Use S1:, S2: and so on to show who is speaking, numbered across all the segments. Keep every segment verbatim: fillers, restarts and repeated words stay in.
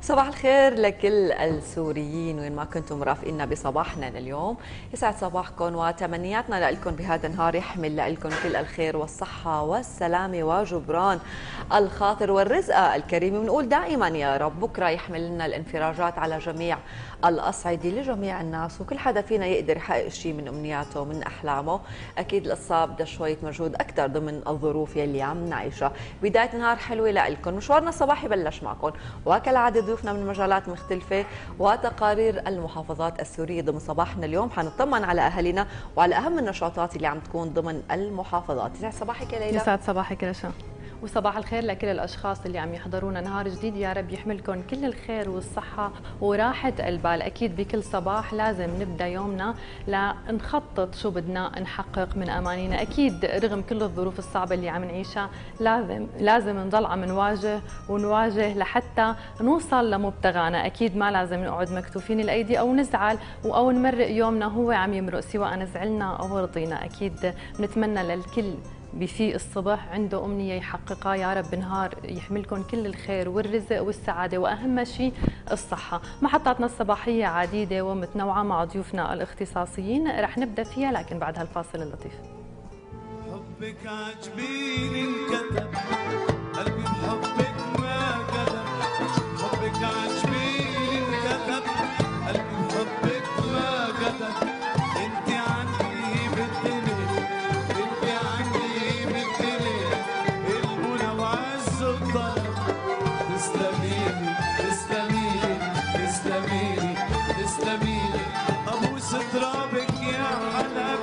S1: صباح الخير لكل السوريين وين ما كنتم مرافقينا بصباحنا لليوم. يسعد صباحكم وتمنياتنا لكم بهذا النهار يحمل لكم كل الخير والصحة والسلامة وجبران الخاطر والرزق الكريم. ونقول دائما يا رب بكرة يحمل لنا الانفراجات على جميع الأصعدة لجميع الناس، وكل حدا فينا يقدر يحقق شيء من أمنياته ومن أحلامه. أكيد القصة بدها شوية مجهود أكثر ضمن الظروف يلي عم نعيشها. بداية نهار حلوة لكم، مشوارنا الصباحي بلش معكم وكالعادة ضيوفنا من مجالات مختلفة وتقارير المحافظات السورية. ضمن صباحنا اليوم حنطمن على أهالينا وعلى أهم النشاطات اللي عم تكون ضمن المحافظات. يسعد صباحك يا ليلى.
S2: يسعد صباحك رشا، وصباح الخير لكل الاشخاص اللي عم يحضرونا. نهار جديد يا رب يحملكم كل الخير والصحه وراحه البال. اكيد بكل صباح لازم نبدا يومنا لنخطط شو بدنا نحقق من امانينا. اكيد رغم كل الظروف الصعبه اللي عم نعيشها لازم لازم نضل عم نواجه ونواجه لحتى نوصل لمبتغانا. اكيد ما لازم نقعد مكتوفين الايدي او نزعل او نمرق يومنا هو عم يمرق، سواء زعلنا او رضينا. اكيد بنتمنى للكل بفيق الصبح عنده أمنية يحققها يا رب. نهار يحملكم كل الخير والرزق والسعادة، وأهم شيء الصحة. محطاتنا الصباحية عديدة ومتنوعة مع ضيوفنا الاختصاصيين، رح نبدأ فيها لكن بعد هالفاصل اللطيف.
S3: حبك عجبيني انكتب قلبي بحبك ما كذب، حبك عجبيني انكتب قلبي بحبك ما كذب. انت عندي بالدنيا، انت عندي بالدنيا المنى وعز الطلب. تسلميلي تسلميلي تسلميلي تسلميلي ابوس ترابك يا حلب.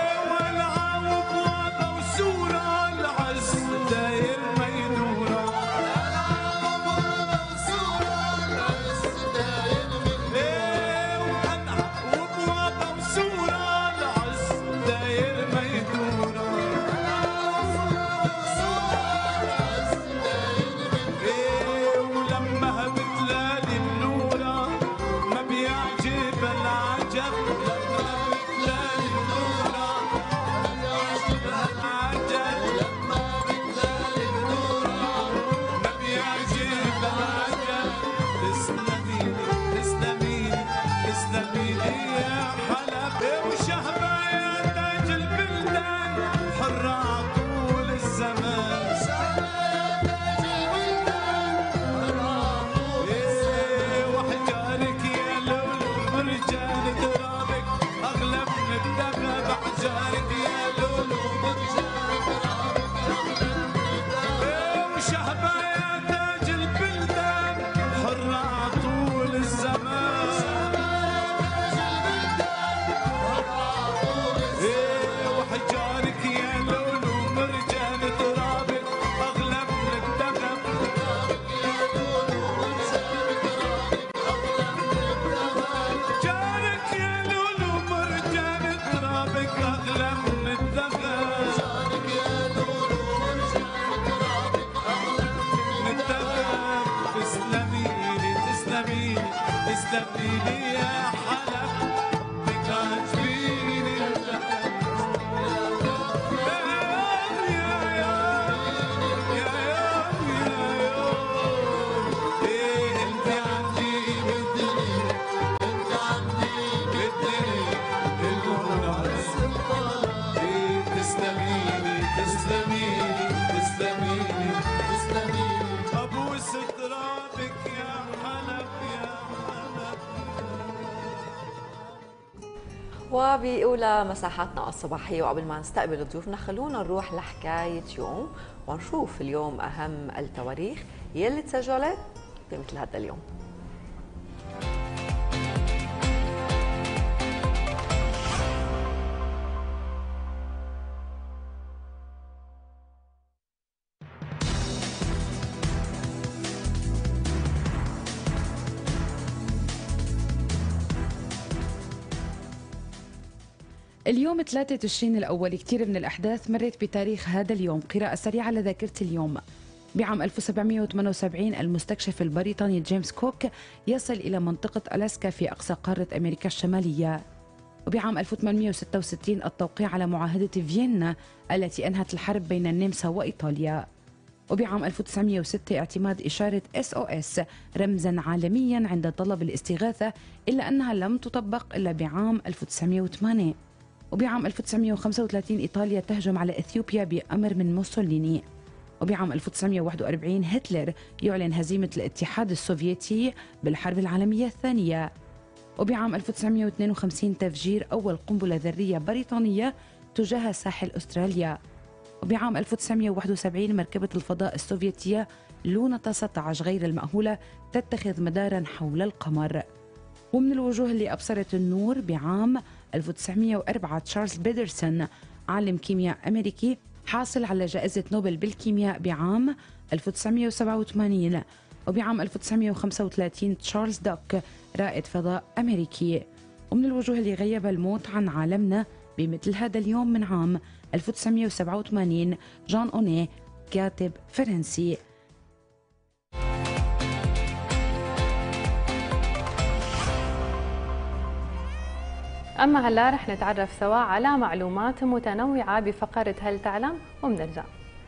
S1: وبأولى مساحاتنا الصباحية وقبل ما نستقبل ضيوفنا خلونا نروح لحكاية يوم ونشوف اليوم أهم التواريخ يلي تسجلت بمثل هذا اليوم.
S4: اليوم ثلاثة تشرين الأول كثير من الأحداث مرت بتاريخ هذا اليوم. قراءة سريعة لذاكرة اليوم. بعام ألف وسبعمئة وثمانية وسبعين المستكشف البريطاني جيمس كوك يصل إلى منطقة ألاسكا في أقصى قارة أمريكا الشمالية. وبعام ألف وثمانمئة وستة وستين التوقيع على معاهدة فيينا التي أنهت الحرب بين النمسا وإيطاليا. وبعام ألف وتسعمئة وستة اعتماد إشارة إس أو إس رمزا عالميا عند طلب الاستغاثة، إلا أنها لم تطبق إلا بعام ألف وتسعمئة وثمانية. وبعام ألف وتسعمئة وخمسة وثلاثين إيطاليا تهجم على إثيوبيا بأمر من موسوليني. وبعام ألف وتسعمئة وواحد وأربعين هتلر يعلن هزيمة الاتحاد السوفيتي بالحرب العالمية الثانية. وبعام ألف وتسعمئة واثنين وخمسين تفجير أول قنبلة ذرية بريطانية تجاه ساحل أستراليا. وبعام ألف وتسعمئة وواحد وسبعين مركبة الفضاء السوفيتية لونا تسعة عشر غير المأهولة تتخذ مدارا حول القمر. ومن الوجوه اللي أبصرت النور بعام ألف وتسعمئة وأربعة تشارلز بيدرسون عالم كيمياء أمريكي حاصل على جائزة نوبل بالكيمياء بعام ألف وتسعمئة وسبعة وثمانين. وبعام ألف وتسعمئة وخمسة وثلاثين تشارلز دوك رائد فضاء أمريكي. ومن الوجوه اللي غيب الموت عن عالمنا بمثل هذا اليوم من عام ألف وتسعمئة وسبعة وثمانين جان أوني كاتب فرنسي.
S2: أما هلا رح نتعرف سوا على معلومات متنوعة بفقرة هل تعلم وبنرجع.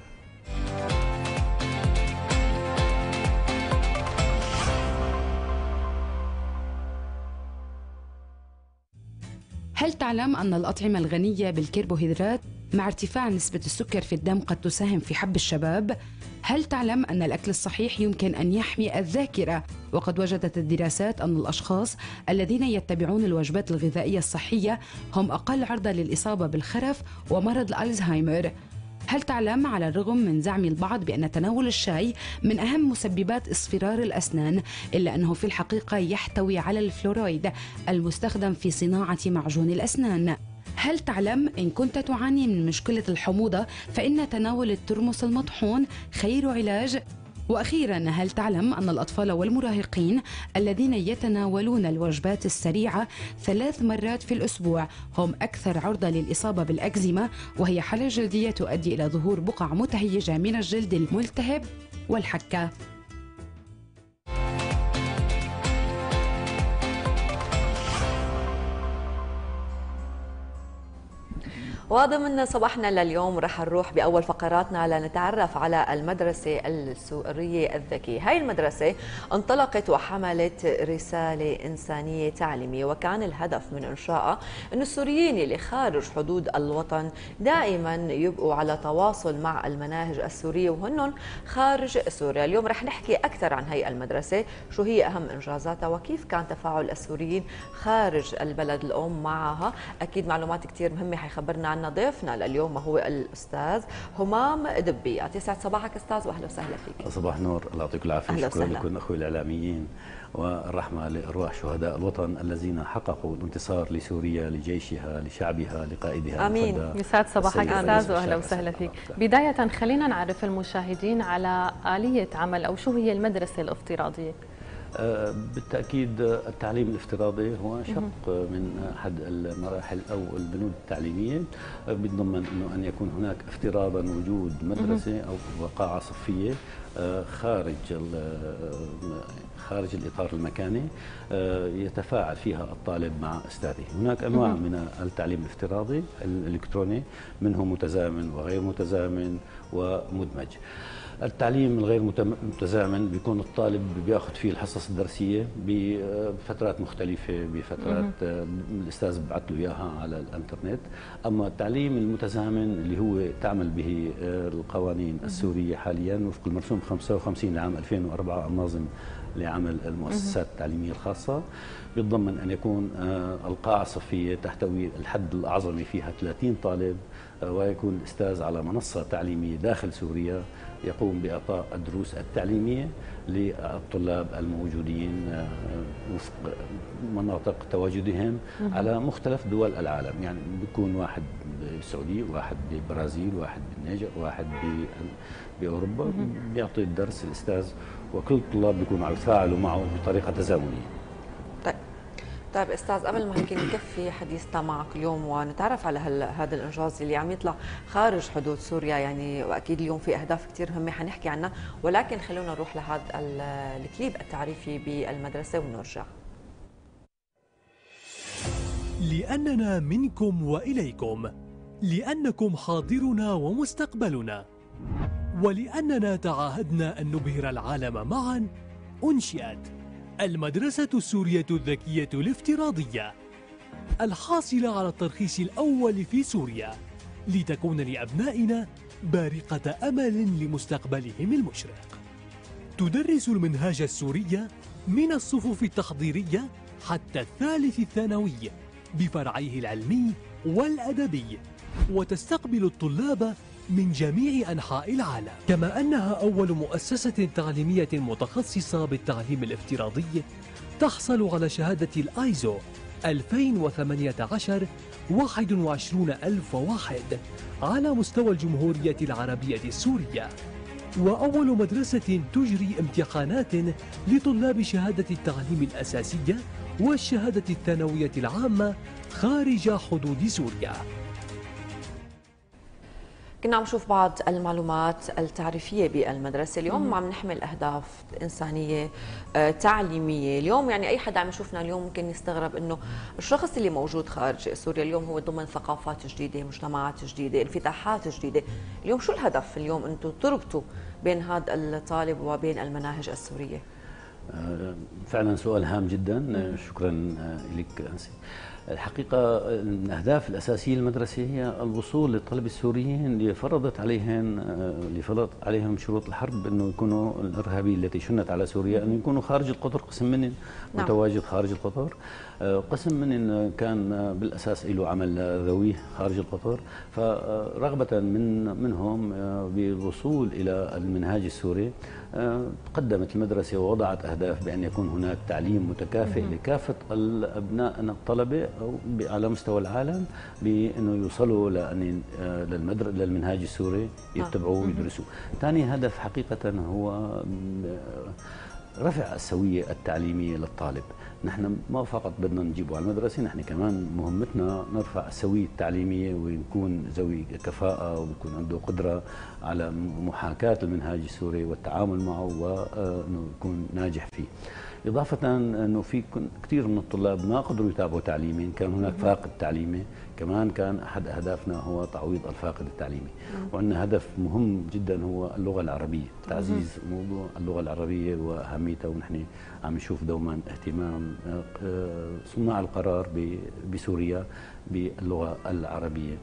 S4: هل تعلم أن الأطعمة الغنية بالكربوهيدرات مع ارتفاع نسبة السكر في الدم قد تساهم في حب الشباب؟ هل تعلم أن الأكل الصحيح يمكن أن يحمي الذاكرة؟ وقد وجدت الدراسات أن الأشخاص الذين يتبعون الوجبات الغذائية الصحية هم أقل عرضة للإصابة بالخرف ومرض الألزهايمر. هل تعلم على الرغم من زعم البعض بأن تناول الشاي من أهم مسببات اصفرار الأسنان، إلا أنه في الحقيقة يحتوي على الفلورايد المستخدم في صناعة معجون الأسنان؟ هل تعلم إن كنت تعاني من مشكلة الحموضة فإن تناول الترمس المطحون خير علاج؟ وأخيرا، هل تعلم أن الأطفال والمراهقين الذين يتناولون الوجبات السريعة ثلاث مرات في الأسبوع هم أكثر عرضة للإصابة بالأكزيما، وهي حالة جلدية تؤدي إلى ظهور بقع متهيجة من الجلد الملتهب والحكة؟
S1: وضمن صباحنا لليوم رح نروح بأول فقراتنا لنتعرف على المدرسة السورية الذكية. هاي المدرسة انطلقت وحملت رسالة إنسانية تعليمية، وكان الهدف من إنشائها أن السوريين اللي خارج حدود الوطن دائما يبقوا على تواصل مع المناهج السورية وهن خارج سوريا. اليوم رح نحكي أكثر عن هاي المدرسة، شو هي أهم إنجازاتها وكيف كان تفاعل السوريين خارج البلد الأم معها. أكيد معلومات كتير مهمة حيخبرنا عنها ضيفنا لليوم وهو الأستاذ همام دبي. يسعد صباحك أستاذ وأهلا وسهلا فيك.
S5: صباح النور، الله يعطيك العافية. شكرا لكم أخوي الإعلاميين، والرحمة لأرواح شهداء الوطن الذين حققوا الانتصار لسوريا، لجيشها، لشعبها، لقائدها.
S2: آمين. يسعد صباحك أستاذ وأهلا وسهلا فيك. بداية خلينا نعرف المشاهدين على آلية عمل أو شو هي المدرسة الافتراضية.
S5: بالتأكيد التعليم الافتراضي هو شق من أحد المراحل أو البنود التعليمية، بيتضمن أنه أن يكون هناك افتراضا وجود مدرسة أو قاعة صفية خارج خارج الإطار المكاني يتفاعل فيها الطالب مع أستاذه. هناك أنواع من التعليم الافتراضي الإلكتروني، منه متزامن وغير متزامن ومدمج. التعليم الغير متزامن بيكون الطالب بياخذ فيه الحصص الدرسيه بفترات مختلفه، بفترات الاستاذ ببعث له اياها على الانترنت. اما التعليم المتزامن اللي هو تعمل به القوانين السوريه حاليا وفق المرسوم خمسة وخمسين لعام ألفين وأربعة الناظم لعمل المؤسسات التعليميه الخاصه، بيتضمن ان يكون القاعه الصفيه تحتوي الحد الاعظمي فيها ثلاثين طالب، ويكون الاستاذ على منصه تعليميه داخل سوريا يقوم بإعطاء الدروس التعليمية للطلاب الموجودين وفق مناطق تواجدهم على مختلف دول العالم. يعني بيكون واحد بالسعودية، واحد بالبرازيل، واحد بالنيجر، واحد بأوروبا، بيعطي الدرس الأستاذ، وكل الطلاب بيكونوا عم يتفاعلوا معه بطريقة تزامنية.
S1: طيب طيب استاذ، قبل ما هيك نكفي حديثنا معك اليوم ونتعرف على هذا الانجاز اللي عم يطلع خارج حدود سوريا، يعني واكيد اليوم في اهداف كثير مهمه حنحكي عنها، ولكن خلونا نروح لهذا الكليب التعريفي بالمدرسه ونرجع.
S6: لأننا منكم وإليكم، لأنكم حاضرنا ومستقبلنا، ولأننا تعاهدنا أن نبهر العالم معا، أنشئت المدرسة السورية الذكية الافتراضية الحاصلة على الترخيص الأول في سوريا، لتكون لأبنائنا بارقة أمل لمستقبلهم المشرق. تدرس المنهاج السوري من الصفوف التحضيرية حتى الثالث الثانوي بفرعيه العلمي والأدبي، وتستقبل الطلاب من جميع أنحاء العالم، كما أنها أول مؤسسة تعليمية متخصصة بالتعليم الافتراضي تحصل على شهادة الآيزو ألفين وثمانية عشر واحد وعشرين ألف وواحد على مستوى الجمهورية العربية السورية، وأول مدرسة تجري امتحانات لطلاب شهادة التعليم الأساسية والشهادة الثانوية العامة خارج حدود سوريا.
S1: كنا عم نشوف بعض المعلومات التعريفية بالمدرسة. اليوم عم نحمل أهداف إنسانية آه، تعليمية. اليوم يعني أي حدا عم يشوفنا اليوم ممكن يستغرب إنه الشخص اللي موجود خارج سوريا اليوم هو ضمن ثقافات جديدة، مجتمعات جديدة، انفتاحات جديدة. اليوم شو الهدف اليوم أنتم تربطوا بين هذا الطالب وبين المناهج السورية؟
S5: آه، فعلا سؤال هام جدا، شكرا لك أنسي. الحقيقة الأهداف الأساسية للمدرسة هي الوصول للطلبة السوريين اللي فرضت عليهم اللي فرضت عليهم شروط الحرب أنه يكونوا الإرهابيين التي شنت على سوريا أنه يكونوا خارج القطر. قسم منهم متواجد خارج القطر، قسم منهم كان بالأساس له عمل ذوي خارج القطر. فرغبة من منهم بالوصول إلى المنهاج السوري قدمت المدرسة ووضعت أهداف بأن يكون هناك تعليم متكافئ لكافة الأبناء الطلبة على مستوى العالم، بأنه يوصلوا لأن للمنهاج السوري يتبعوه ويدرسوه. ثاني هدف حقيقة هو رفع السوية التعليمية للطالب. نحن ما فقط بدنا نجيبه على المدرسة، نحن كمان مهمتنا نرفع السوية التعليمية ويكون ذوي كفاءة ويكون عنده قدرة على محاكاة المنهاج السوري والتعامل معه وأنه يكون ناجح فيه. إضافة أنه في كثير من الطلاب ما قدروا يتابعوا تعليميا، كان هناك فاقد تعليمي، كمان كان أحد أهدافنا هو تعويض الفاقد التعليمي. وعندنا هدف مهم جدا هو اللغة العربية، تعزيز موضوع اللغة العربية وأهميتها. ونحن عم نشوف دوما اهتمام صناع القرار بسوريا باللغة العربية.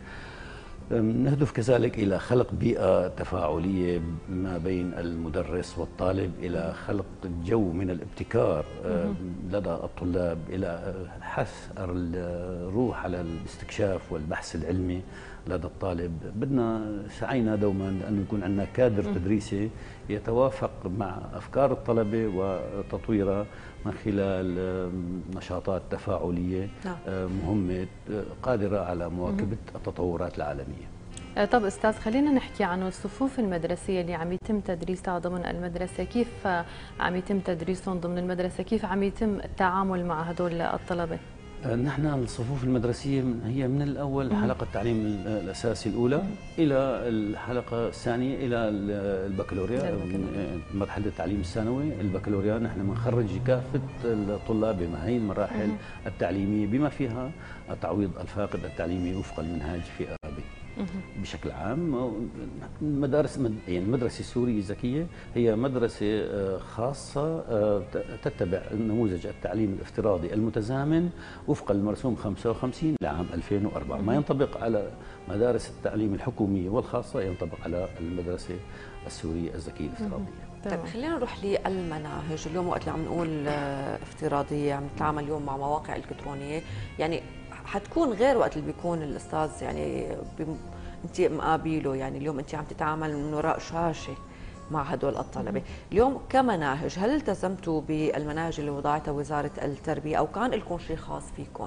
S5: نهدف كذلك إلى خلق بيئة تفاعلية ما بين المدرس والطالب، إلى خلق جو من الابتكار لدى الطلاب، إلى حث الروح على الاستكشاف والبحث العلمي لدى الطالب. بدنا سعينا دوما أن يكون عندنا كادر تدريسي يتوافق مع أفكار الطلبة وتطويرها من خلال نشاطات تفاعلية مهمة قادرة على مواكبة التطورات العالمية.
S2: طب أستاذ، خلينا نحكي عن الصفوف المدرسية اللي عم يتم تدريسها ضمن المدرسة. كيف عم يتم تدريسهم ضمن المدرسة؟ كيف عم يتم التعامل مع هدول الطلبة؟
S5: نحن الصفوف المدرسية هي من الأول حلقة التعليم الأساسي الأولى إلى الحلقة الثانية إلى البكالوريا، مرحلة التعليم الثانوي البكالوريا. نحن بنخرج كافة الطلاب بهي المراحل التعليمية بما فيها تعويض الفاقد التعليمي وفق المنهاج في أرابي. بشكل عام المدارس يعني المدرسة السورية الذكية هي مدرسة خاصة تتبع نموذج التعليم الافتراضي المتزامن وفق المرسوم خمسة وخمسين لعام ألفين وأربعة. ما ينطبق على مدارس التعليم الحكومية والخاصة ينطبق على المدرسة السورية الذكية الافتراضية.
S1: طيب خلينا نروح للمناهج. اليوم وقت اللي عم نقول افتراضية عم نتعامل اليوم مع مواقع إلكترونية، يعني حتكون غير وقت اللي بيكون الأستاذ يعني انت مقابله، يعني اليوم انت عم تتعامل من وراء شاشة مع هدول الطلبة. اليوم كمناهج هل التزمتوا بالمناهج اللي وضعتها وزارة التربية أو كان لكم شيء خاص فيكم؟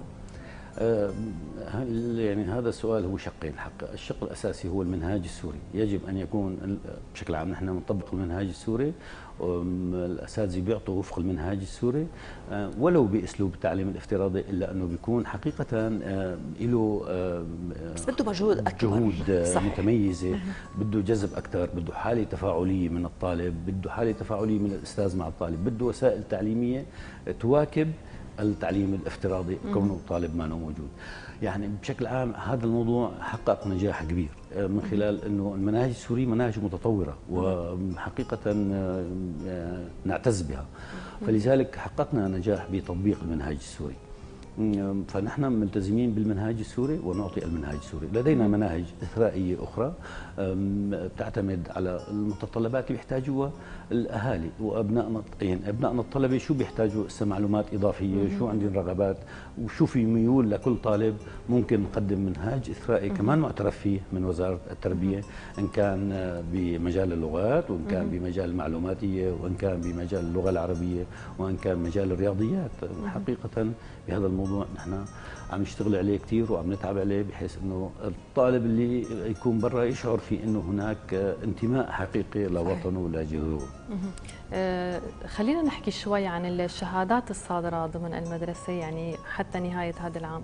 S5: يعني هذا السؤال هو شقين. حق الشق الأساسي هو المنهاج السوري، يجب أن يكون بشكل عام نحن نطبق المنهاج السوري، الأساتذة بيعطوا وفق المنهاج السوري ولو بأسلوب التعليم الافتراضي، إلا أنه بيكون حقيقة له
S1: بس بده مجهود أكبر،
S5: جهود متميزة، بده جذب أكثر، بده حالة تفاعلية من الطالب، بده حالة تفاعلية من الأستاذ مع الطالب، بده وسائل تعليمية تواكب التعليم الافتراضي كونه الطالب ما موجود. يعني بشكل عام هذا الموضوع حقق نجاح كبير من خلال انه المناهج السوريه مناهج متطوره وحقيقه نعتز بها، فلذلك حققنا نجاح بتطبيق المنهاج السوري. فنحن ملتزمين بالمنهاج السوري ونعطي المنهاج السوري. لدينا مناهج إثرائية أخرى تعتمد على المتطلبات اللي بيحتاجوها الأهالي وأبنائنا، يعني أبنائنا الطلبة شو بيحتاجوا هسه معلومات إضافية، شو عندهم رغبات وشو في ميول لكل طالب. ممكن نقدم منهاج إثرائي كمان معترف فيه من وزارة التربية، إن كان بمجال اللغات وإن كان بمجال المعلوماتية وإن كان بمجال اللغة العربية وإن كان مجال الرياضيات. حقيقة بهذا الموضوع نحن عم نشتغل عليه كثير وعم نتعب عليه بحيث انه الطالب اللي يكون برا يشعر في انه هناك انتماء حقيقي لوطنه ولجذوره.
S2: آه خلينا نحكي شوي عن الشهادات الصادرة ضمن المدرسة يعني حتى نهاية هذا العام.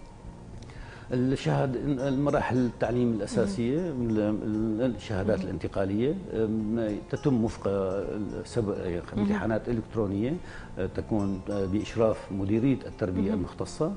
S5: الشهاد المراحل التعليم الأساسية الشهادات الانتقالية تتم وفق امتحانات إلكترونية تكون بإشراف مديرية التربية المختصة،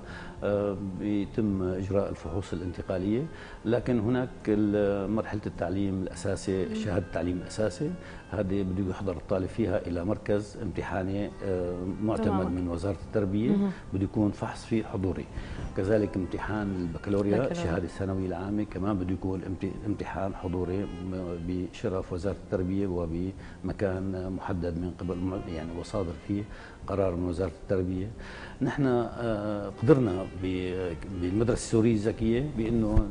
S5: بيتم إجراء الفحوص الانتقالية. لكن هناك مرحلة التعليم الأساسي شهادة التعليم الأساسي هذه بده يحضر الطالب فيها إلى مركز امتحاني معتمد من وزارة التربية، بده يكون فحص فيه حضوري. كذلك امتحان البكالوريا شهادة الثانوية العامة كمان بده يكون امتحان حضوري بشرف وزارة التربية وبمكان محدد من قبل يعني وصادر فيه قرار من وزارة التربية. نحن قدرنا بالمدرسة السورية الذكية بأنه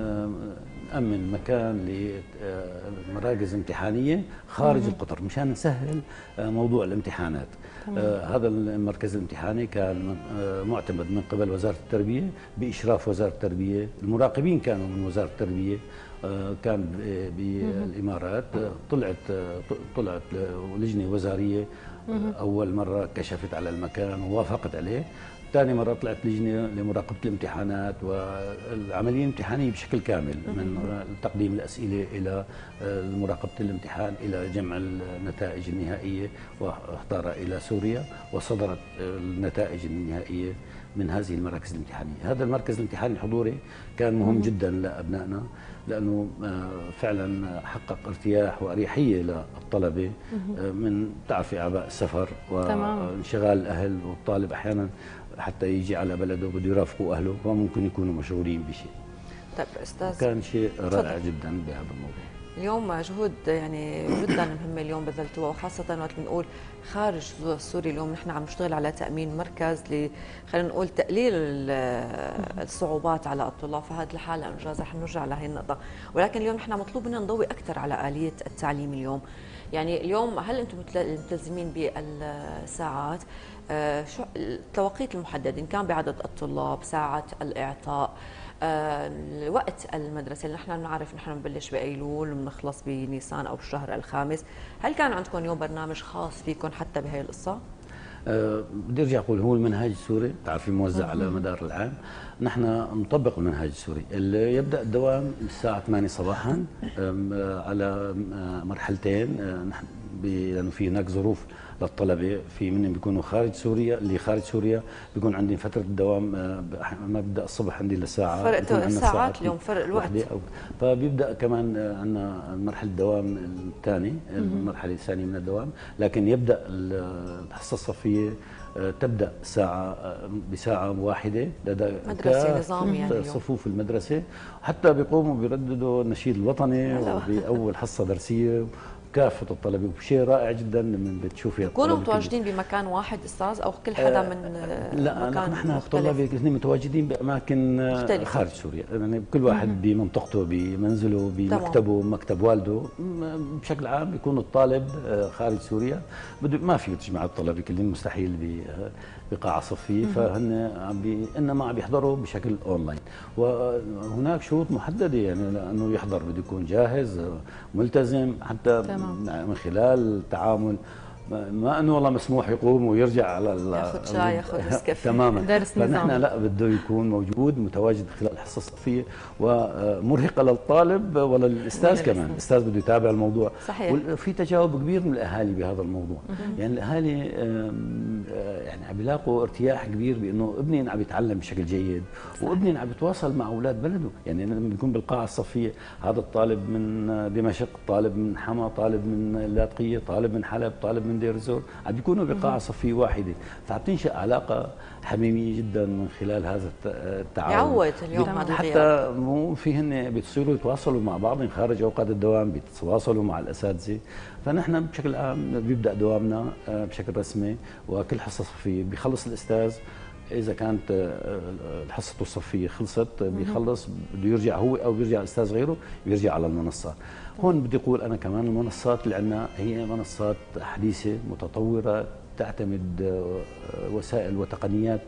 S5: نأمن مكان لمراكز امتحانية خارج القطر مشان نسهل موضوع الامتحانات. آه هذا المركز الامتحاني كان آه معتمد من قبل وزارة التربية بإشراف وزارة التربية، المراقبين كانوا من وزارة التربية، آه كان بالإمارات. آه طلعت آه طلعت لجنة وزارية آه أول مرة كشفت على المكان ووافقت عليه. ثاني مرة طلعت لجنة لمراقبة الامتحانات والعملية الامتحانية بشكل كامل من تقديم الأسئلة إلى مراقبة الامتحان إلى جمع النتائج النهائية واحضارها إلى سوريا، وصدرت النتائج النهائية من هذه المراكز الامتحانية. هذا المركز الامتحاني الحضوري كان مهم جدا لأبنائنا لأنه فعلا حقق ارتياح وأريحية للطلبة من تعرف أعباء السفر وانشغال الأهل، والطالب أحيانا حتى يجي على بلده بده يرافقوا أهله وممكن يكونوا مشغولين بشيء.
S1: طيب أستاذ
S5: كان شيء رائع جدا بهذا الموضوع.
S1: اليوم جهود يعني جدا مهمه اليوم بذلتوها، وخاصه وقت بنقول خارج سوريا. اليوم نحن عم نشتغل على تامين مركز ل خلينا نقول تقليل الصعوبات على الطلاب، فهذه الحاله انجاز رح نرجع لهي النقطه. ولكن اليوم نحن مطلوب منا نضوي اكثر على اليه التعليم اليوم. يعني اليوم هل انتم ملتزمين بالساعات؟ آه شو التوقيت المحدد ان كان بعدد الطلاب، ساعه الاعطاء، آه، وقت المدرسة اللي نحن بنعرف نحن بنبلش بأيلول وبنخلص بنيسان أو بالشهر الخامس، هل كان عندكم اليوم برنامج خاص فيكم حتى بهي القصة؟
S5: أه بدي ارجع اقول هو المنهاج السوري بتعرفي موزع على مدار العام. نحن نطبق المنهاج السوري اللي يبدا الدوام الساعه ثمانية صباحا على مرحلتين، نحن لانه في هناك ظروف للطلبه، في منهم بيكونوا خارج سوريا، اللي خارج سوريا بيكون عندي فتره الدوام ما ببدا الصبح عندي لساعه،
S1: فرق ساعات اليوم فرق الوقت،
S5: فبيبدا كمان عندنا مرحله الدوام الثاني، المرحله الثانيه من الدوام، لكن يبدا الحصه الصفيه تبدا ساعه بساعه واحده لدى
S1: مدرسه نظامي يعني
S5: صفوف المدرسه، حتى بيقوموا بيرددوا النشيد الوطني باول حصه درسيه كافة الطلبة، وشيء رائع جدا لما بتشوفي
S1: يكونوا متواجدين بمكان واحد استاذ او كل حدا من
S5: آه لا مكان نحن الطلاب متواجدين باماكن مختلفة خارج سوريا، يعني كل واحد مم. بمنطقته بمنزله بمكتبه مكتب والده. بشكل عام بيكون الطالب خارج سوريا بده ما في تجمع الطلبة كلهم مستحيل بقاعة صفية، فهن عم انما عم يحضروا بشكل اونلاين، وهناك شروط محددة يعني لانه يحضر بده يكون جاهز ملتزم حتى تمام. من خلال التعامل ما انه والله مسموح يقوم ويرجع على
S1: ياخذ شاي ياخذ نسكافيه
S5: تماما.
S2: درس نظام.
S5: فنحن لا، بده يكون موجود متواجد خلال الحصه الصفيه، ومرهقه للطالب وللاستاذ كمان. الاستاذ بده يتابع الموضوع.
S1: صحيح.
S5: وفي تجاوب كبير من الاهالي بهذا الموضوع. يعني الاهالي يعني عم بيلاقوا ارتياح كبير بانه ابني عم يتعلم بشكل جيد، وابني عم يتواصل مع اولاد بلده. يعني لما بيكون بالقاعه الصفيه هذا الطالب من دمشق، طالب من حما، طالب من اللاذقيه، طالب من حلب، طالب من دير الزور، عم بيكونوا بقاعه صفيه واحده، فعم تنشا علاقه حميميه جدا من خلال هذا التعاون.
S1: يعود اليوم هذا
S5: حتى مو في هن بيصيروا يتواصلوا مع بعض خارج اوقات الدوام، بيتواصلوا مع الاساتذه. فنحن بشكل عام بيبدا دوامنا بشكل رسمي، وكل حصه صفيه بيخلص الاستاذ. إذا كانت حصته الصفية خلصت بيخلص بده يرجع هو أو بيرجع الأستاذ غيره، بيرجع على المنصات. هون بدي أقول أنا كمان المنصات اللي عندنا هي منصات حديثة متطورة، تعتمد وسائل وتقنيات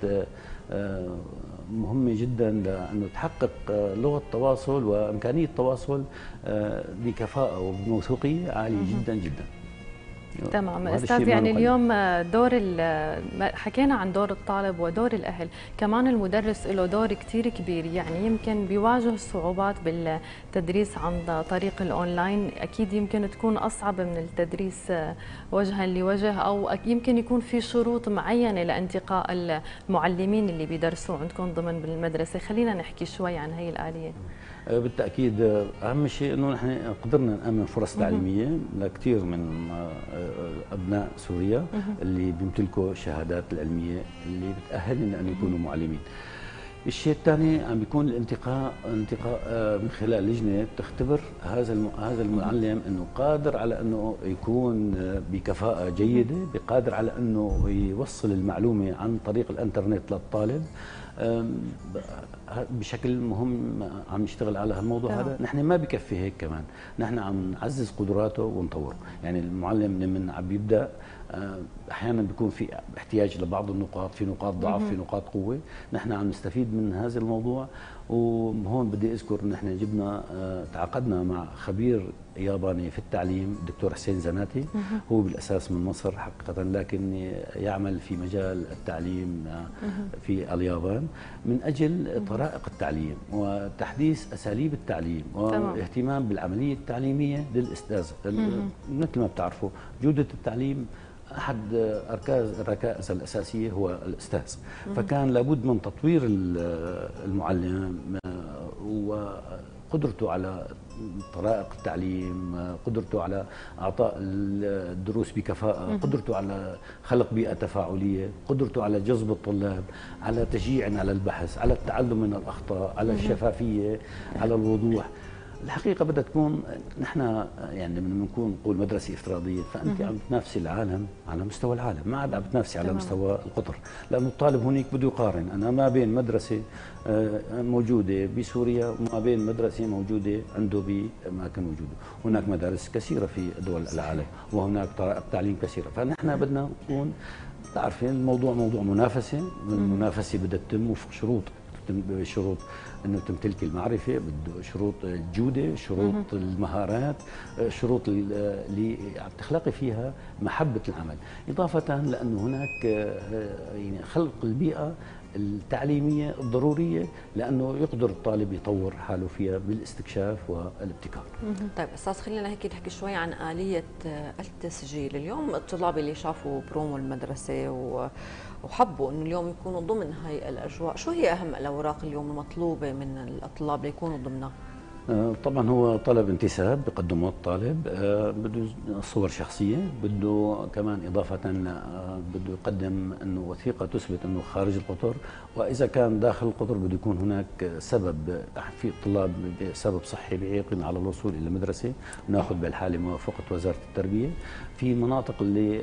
S5: مهمة جدا لأنه تحقق لغة تواصل وإمكانية تواصل بكفاءة وبموثوقية عالية جدا جدا.
S2: تمام استاذ، يعني اليوم دور حكينا عن دور الطالب ودور الاهل، كمان المدرس له دور كثير كبير. يعني يمكن بيواجه صعوبات بالتدريس عن طريق الاونلاين، اكيد يمكن تكون اصعب من التدريس وجها لوجه، او يمكن يكون في شروط معينه لانتقاء المعلمين اللي بيدرسوا عندكم ضمن بالمدرسه. خلينا نحكي شوي عن هي الآلية.
S5: بالتأكيد أهم شيء أنه نحن قدرنا نأمن فرص تعليمية لكثير من أبناء سوريا اللي بيمتلكوا الشهادات العلمية اللي بتأهلهم أن يكونوا معلمين. الشيء الثاني عم بيكون الانتقاء انتقاء من خلال لجنه تختبر هذا هذا المعلم انه قادر على انه يكون بكفاءه جيده، بقادر على انه يوصل المعلومه عن طريق الانترنت للطالب. بشكل مهم عم نشتغل على هالموضوع هذا. نحن ما بكفي هيك، كمان نحن عم نعزز قدراته ونطوره. يعني المعلم لما عم بيبدا احيانا بيكون في احتياج لبعض النقاط، في نقاط ضعف، في نقاط قوه، نحن عم نستفيد من هذا الموضوع. وهون بدي اذكر ان احنا جبنا تعاقدنا مع خبير ياباني في التعليم، الدكتور حسين زناتي. هو بالاساس من مصر حقيقه، لكن يعمل في مجال التعليم في اليابان من اجل طرائق التعليم وتحديث اساليب التعليم واهتمام بالعمليه التعليميه للاستاذ. مثل ما بتعرفوا جوده التعليم احد اركاز الركائز الاساسيه هو الاستاذ، فكان لابد من تطوير المعلم وقدرته على طرائق التعليم، قدرته على اعطاء الدروس بكفاءه، قدرته على خلق بيئه تفاعليه، قدرته على جذب الطلاب، على تشجيع على البحث، على التعلم من الاخطاء، على الشفافيه، على الوضوح. الحقيقه بدها تكون نحن يعني لما نكون نقول مدرسه افتراضيه فانت عم تنافسي العالم على مستوى العالم، ما عاد عم تنافسي على مستوى القطر، لانه الطالب هناك بده يقارن انا ما بين مدرسه موجوده بسوريا وما بين مدرسه موجوده عنده باماكن وجوده. هناك مدارس كثيره في دول العالم وهناك طرائق تعليم كثيره، فنحن بدنا نكون تعرفين الموضوع موضوع منافسه، المنافسه بدها تتم وفق شروط، شروط انه تمتلك المعرفه، بده شروط الجوده، شروط المهارات، شروط اللي عم تخلقي فيها محبه العمل، اضافه لانه هناك يعني خلق البيئه التعليميه الضروريه لانه يقدر الطالب يطور حاله فيها بالاستكشاف والابتكار.
S1: طيب استاذ، خلينا هيك نحكي شوي عن اليه التسجيل. اليوم الطلاب اللي شافوا برومو المدرسه و وحبوا انه اليوم يكونوا ضمن هاي الاجواء، شو هي اهم الاوراق اليوم المطلوبه من الطلاب ليكونوا ضمنها؟
S5: طبعا هو طلب انتساب بقدمه الطالب، بده صور شخصيه، بده كمان اضافه بده يقدم انه وثيقه تثبت انه خارج القطر، واذا كان داخل القطر بده يكون هناك سبب، في الطلاب سبب صحي بيعيقنا على الوصول الى المدرسه، وناخذ بالحاله موافقه وزاره التربيه. في مناطق اللي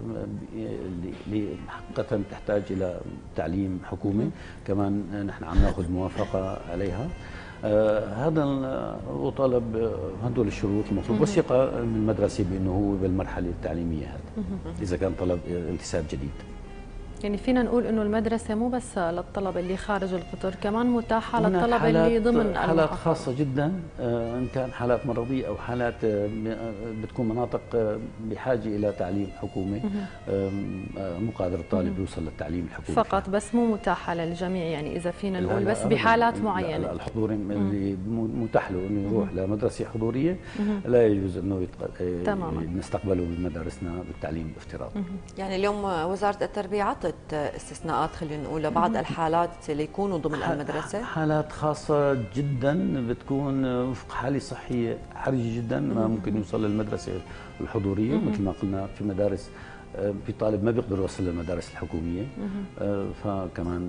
S5: اللي حقيقه تحتاج الى تعليم حكومي كمان نحن عم ناخذ موافقه عليها. آه هذا وطلب هدول الشروط المطلوب، وثيقه من المدرسه بانه هو بالمرحله التعليميه هذا اذا كان طلب انتساب جديد.
S2: يعني فينا نقول انه المدرسه مو بس للطلبه اللي خارج القطر، كمان متاحه
S5: هناك
S2: للطلبه
S5: حالات-
S2: اللي ضمن
S5: حالات
S2: المحافظة.
S5: خاصة جدا، آه، إن كان حالات مرضية أو حالات آه، بتكون مناطق آه، بحاجة إلى تعليم حكومي، آه، آه، مو قادر الطالب يوصل للتعليم الحكومي
S2: فقط
S5: فيها.
S2: بس مو متاحه للجميع، يعني اذا فينا
S5: لا
S2: نقول
S5: لا
S2: بس
S5: أبداً.
S2: بحالات
S5: لا
S2: معينه.
S5: لا، الحضوري اللي متاح له انه يروح لمدرسه حضوريه لا يجوز انه يتق-
S2: تماماً.
S5: نستقبله بمدارسنا بالتعليم الافتراضي.
S1: يعني اليوم وزارة التربية عطت استثناءات خلينا نقول لبعض الحالات اللي يكونوا ضمن المدرسة.
S5: حالات خاصة جدا بتكون وفق حالة صحية حرجة جدا ما ممكن يوصل للمدرسة الحضورية، مثل ما قلنا في مدارس آه، في طالب ما بيقدر يوصل للمدارس الحكومية، آه، فكمان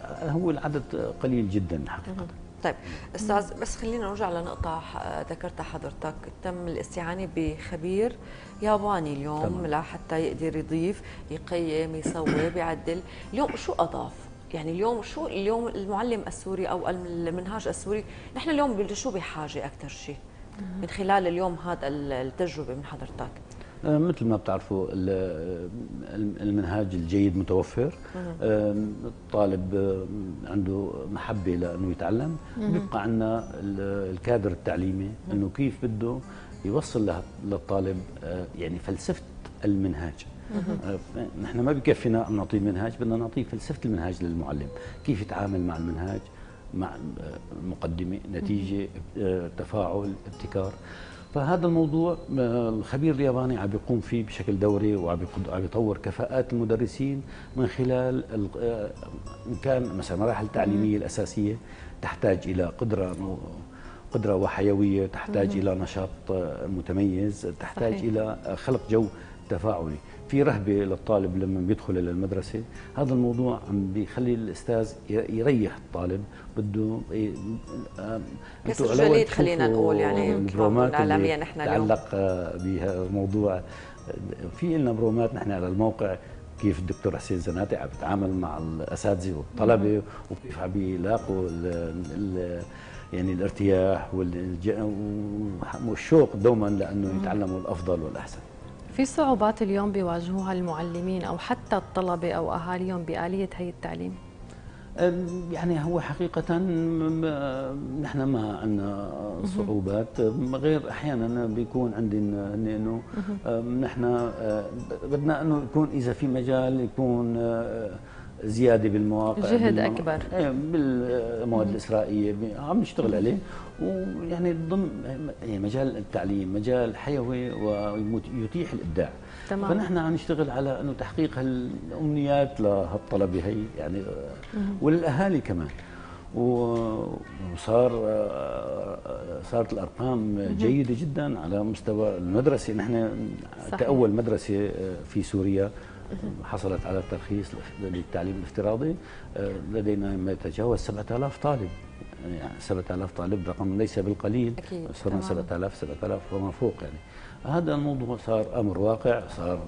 S5: هو العدد قليل جدا حقيقة.
S1: طيب استاذ، بس خلينا نرجع لنقطة ح- ذكرتها حضرتك، تم الاستعانة بخبير ياباني اليوم
S5: تمام.
S1: لحتى يقدر يضيف يقيم يسوي بيعدل. اليوم شو أضاف؟ يعني اليوم شو اليوم المعلم السوري او المنهاج السوري، نحن اليوم شو بحاجة أكثر شيء من خلال اليوم هذا التجربة من حضرتك؟
S5: آه، مثل ما بتعرفوا ال- المنهاج الجيد متوفر، آه، الطالب آه، عنده محبة لأنه يتعلم، بيبقى عندنا ال- الكادر التعليمي أنه كيف بده يوصل له- للطالب آه، يعني فلسفة المنهاج. آه، نحن ما بكفينا أن نعطيه منهاج، بدنا نعطيه فلسفة المنهاج للمعلم، كيف يتعامل مع المنهاج، مع آه، مقدمة، نتيجة، آه، تفاعل، ابتكار. فهذا الموضوع آه، الخبير الياباني عم بيقوم فيه بشكل دوري وعم بيقود- عم بيطور كفاءات المدرسين من خلال ال- آه، إن كان مثلا المراحل التعليميه الاساسيه تحتاج الى قدره م- قدره وحيويه، تحتاج الى نشاط آه، متميز، تحتاج
S2: صحيح.
S5: الى آه، خلق جو تفاعلي، في رهبه للطالب لما بيدخل الى المدرسه. هذا الموضوع عم بيخلي الاستاذ ي- يريح الطالب، بده ي- آه،
S1: كسر
S5: أنتوا لو
S1: جليد خلينا
S5: تشوفوا
S1: نقول، يعني
S5: البرومات
S1: كمان عالمياً
S5: اللي
S1: نحن اليوم.
S5: تعلق آه، بها موضوع، في لنا برومات نحن على الموقع كيف الدكتور حسين زناتي عم بيتعامل مع الاساتذه والطلبه، وكيف عم بيلاقوا ال- ال- يعني الارتياح والج- والشوق دوما لانه يتعلموا الافضل والاحسن.
S2: في صعوبات اليوم بيواجهوها المعلمين او حتى الطلبه او اهاليهم بآلية هي التعليم؟
S5: أم، يعني هو حقيقة م- نحن ما عندنا صعوبات، م- غير أحيانا بيكون عندنا إنه أم، نحن أه، بدنا إنه يكون إذا في مجال يكون أه، زيادة بالمواقع،
S2: جهد
S5: بالم-
S2: أكبر.
S5: إيه، بالمواد الإسرائيلية ب- عم نشتغل عليه، ويعني ضمن يعني مجال التعليم مجال حيوي ويتيح الإبداع.
S2: تمام.
S5: فنحن عم نشتغل على انه تحقيق هالامنيات لهالطلبه هي يعني، وللاهالي كمان. وصار صارت الارقام جيده جدا على مستوى المدرسه. نحن
S2: صحيح.
S5: كاول مدرسه في سوريا حصلت على الترخيص للتعليم الافتراضي، لدينا ما يتجاوز سبعة آلاف طالب، يعني سبعة آلاف طالب رقم ليس بالقليل.
S1: أكيد.
S5: صرنا
S1: تمام.
S5: سبعة آلاف سبعة آلاف وما فوق يعني. هذا الموضوع صار امر واقع، صار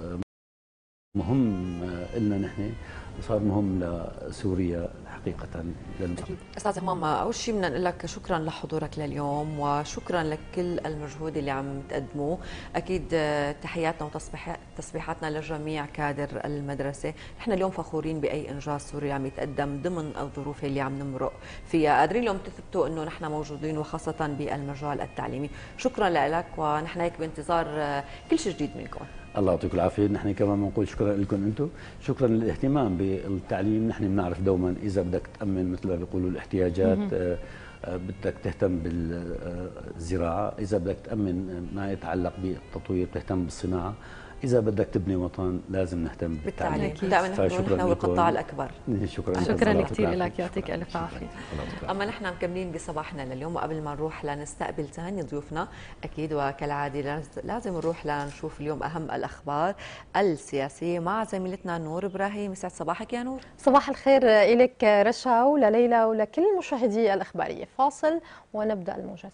S5: مهم لنا نحن، صار مهم لسوريا حقيقه.
S1: أكيد. أستاذ همام، أول شيء بدنا نقول لك شكرا لحضورك لليوم، وشكرا لكل المجهود اللي عم تقدموه. أكيد تحياتنا وتصبيحاتنا لجميع كادر المدرسة. نحن اليوم فخورين بأي إنجاز سوري عم يتقدم ضمن الظروف اللي عم نمرق فيها، قادرين اليوم تثبتوا إنه نحن موجودين وخاصة بالمجال التعليمي. شكرا لك، ونحن هيك بانتظار كل شيء جديد منكم.
S5: الله يعطيكم العافيه. نحن كمان بنقول شكرا لكم انتم، شكرا للاهتمام بالتعليم. نحن بنعرف دوما اذا بدك تامن مثل ما بيقولوا الاحتياجات، آه، آه، بدك تهتم بالزراعه، اذا بدك تامن ما يتعلق بالتطوير تهتم بالصناعه، اذا بدك تبني وطن لازم نهتم بالتعليم.
S1: بالتعليم دائما
S5: فشكراً
S1: نحن والقطاع الاكبر.
S5: شكرا
S2: شكرا
S5: لكم.
S2: كثير لك، يعطيك الف عافيه.
S1: اما نحن مكملين بصباحنا لليوم، وقبل ما نروح لنستقبل ثاني ضيوفنا اكيد وكالعاده لاز- لازم نروح لنشوف اليوم اهم الاخبار السياسيه مع زميلتنا نور ابراهيم. يسعد صباحك يا نور.
S7: صباح الخير إليك رشا ولليلى ولكل مشاهدي الإخبارية. فاصل ونبدأ الموجز.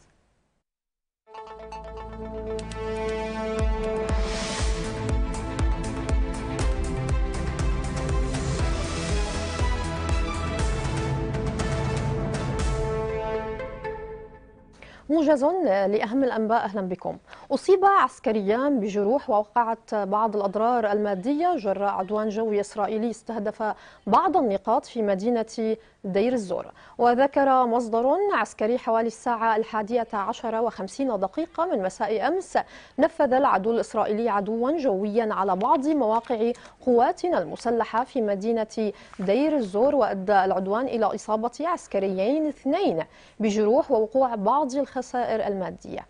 S7: موجز لأهم الأنباء، أهلا بكم. أصيب عسكريان بجروح ووقعت بعض الأضرار المادية جراء عدوان جوي إسرائيلي استهدف بعض النقاط في مدينة دير الزور. وذكر مصدر عسكري حوالي الساعة الحادية عشرة وخمسين دقيقة من مساء أمس نفذ العدو الإسرائيلي عدوا جويا على بعض مواقع قواتنا المسلحة في مدينة دير الزور، وأدى العدوان إلى إصابة عسكريين اثنين بجروح ووقوع بعض الخسائر المادية.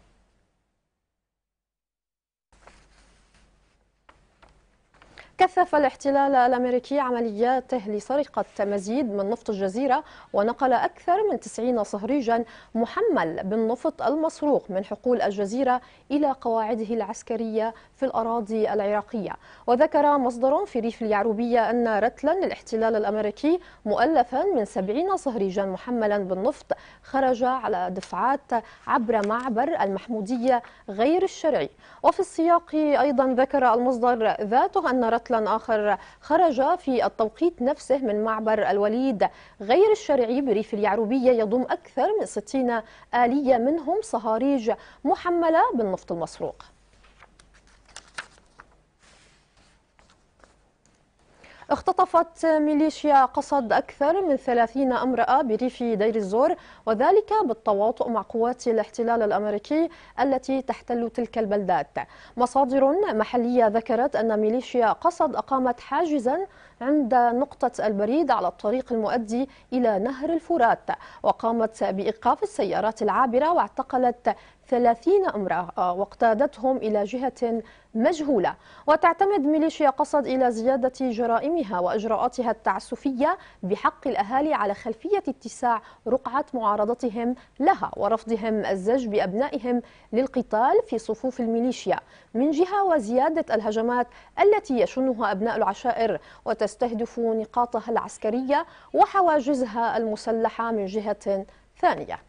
S7: كثف الاحتلال الأمريكي عملياته لسرقة مزيد من نفط الجزيرة، ونقل أكثر من تسعين صهريجا محمل بالنفط المسروق من حقول الجزيرة إلى قواعده العسكرية في الأراضي العراقية. وذكر مصدر في ريف اليعروبية أن رتلا للاحتلال الأمريكي مؤلفا من سبعين صهريجا محملا بالنفط خرج على دفعات عبر معبر المحمودية غير الشرعي. وفي السياق أيضا ذكر المصدر ذاته أن رتلا آخر خرج في التوقيت نفسه من معبر الوليد غير الشرعي بريف اليعروبية يضم أكثر من ستين آلية منهم صهاريج محملة بالنفط المسروق. اختطفت ميليشيا قصد أكثر من ثلاثين امرأة بريف دير الزور، وذلك بالتواطؤ مع قوات الاحتلال الأمريكي التي تحتل تلك البلدات. مصادر محلية ذكرت أن ميليشيا قصد أقامت حاجزا عند نقطة البريد على الطريق المؤدي إلى نهر الفرات، وقامت بإيقاف السيارات العابرة واعتقلت ثلاثين امرأة واقتادتهم إلى جهة مجهولة. وتعتمد ميليشيا قصد إلى زيادة جرائمها وإجراءاتها التعسفية بحق الأهالي على خلفية اتساع رقعة معارضتهم لها ورفضهم الزج بأبنائهم للقتال في صفوف الميليشيا من جهة، وزيادة الهجمات التي يشنها أبناء العشائر وتستهدف نقاطها العسكرية وحواجزها المسلحة من جهة ثانية.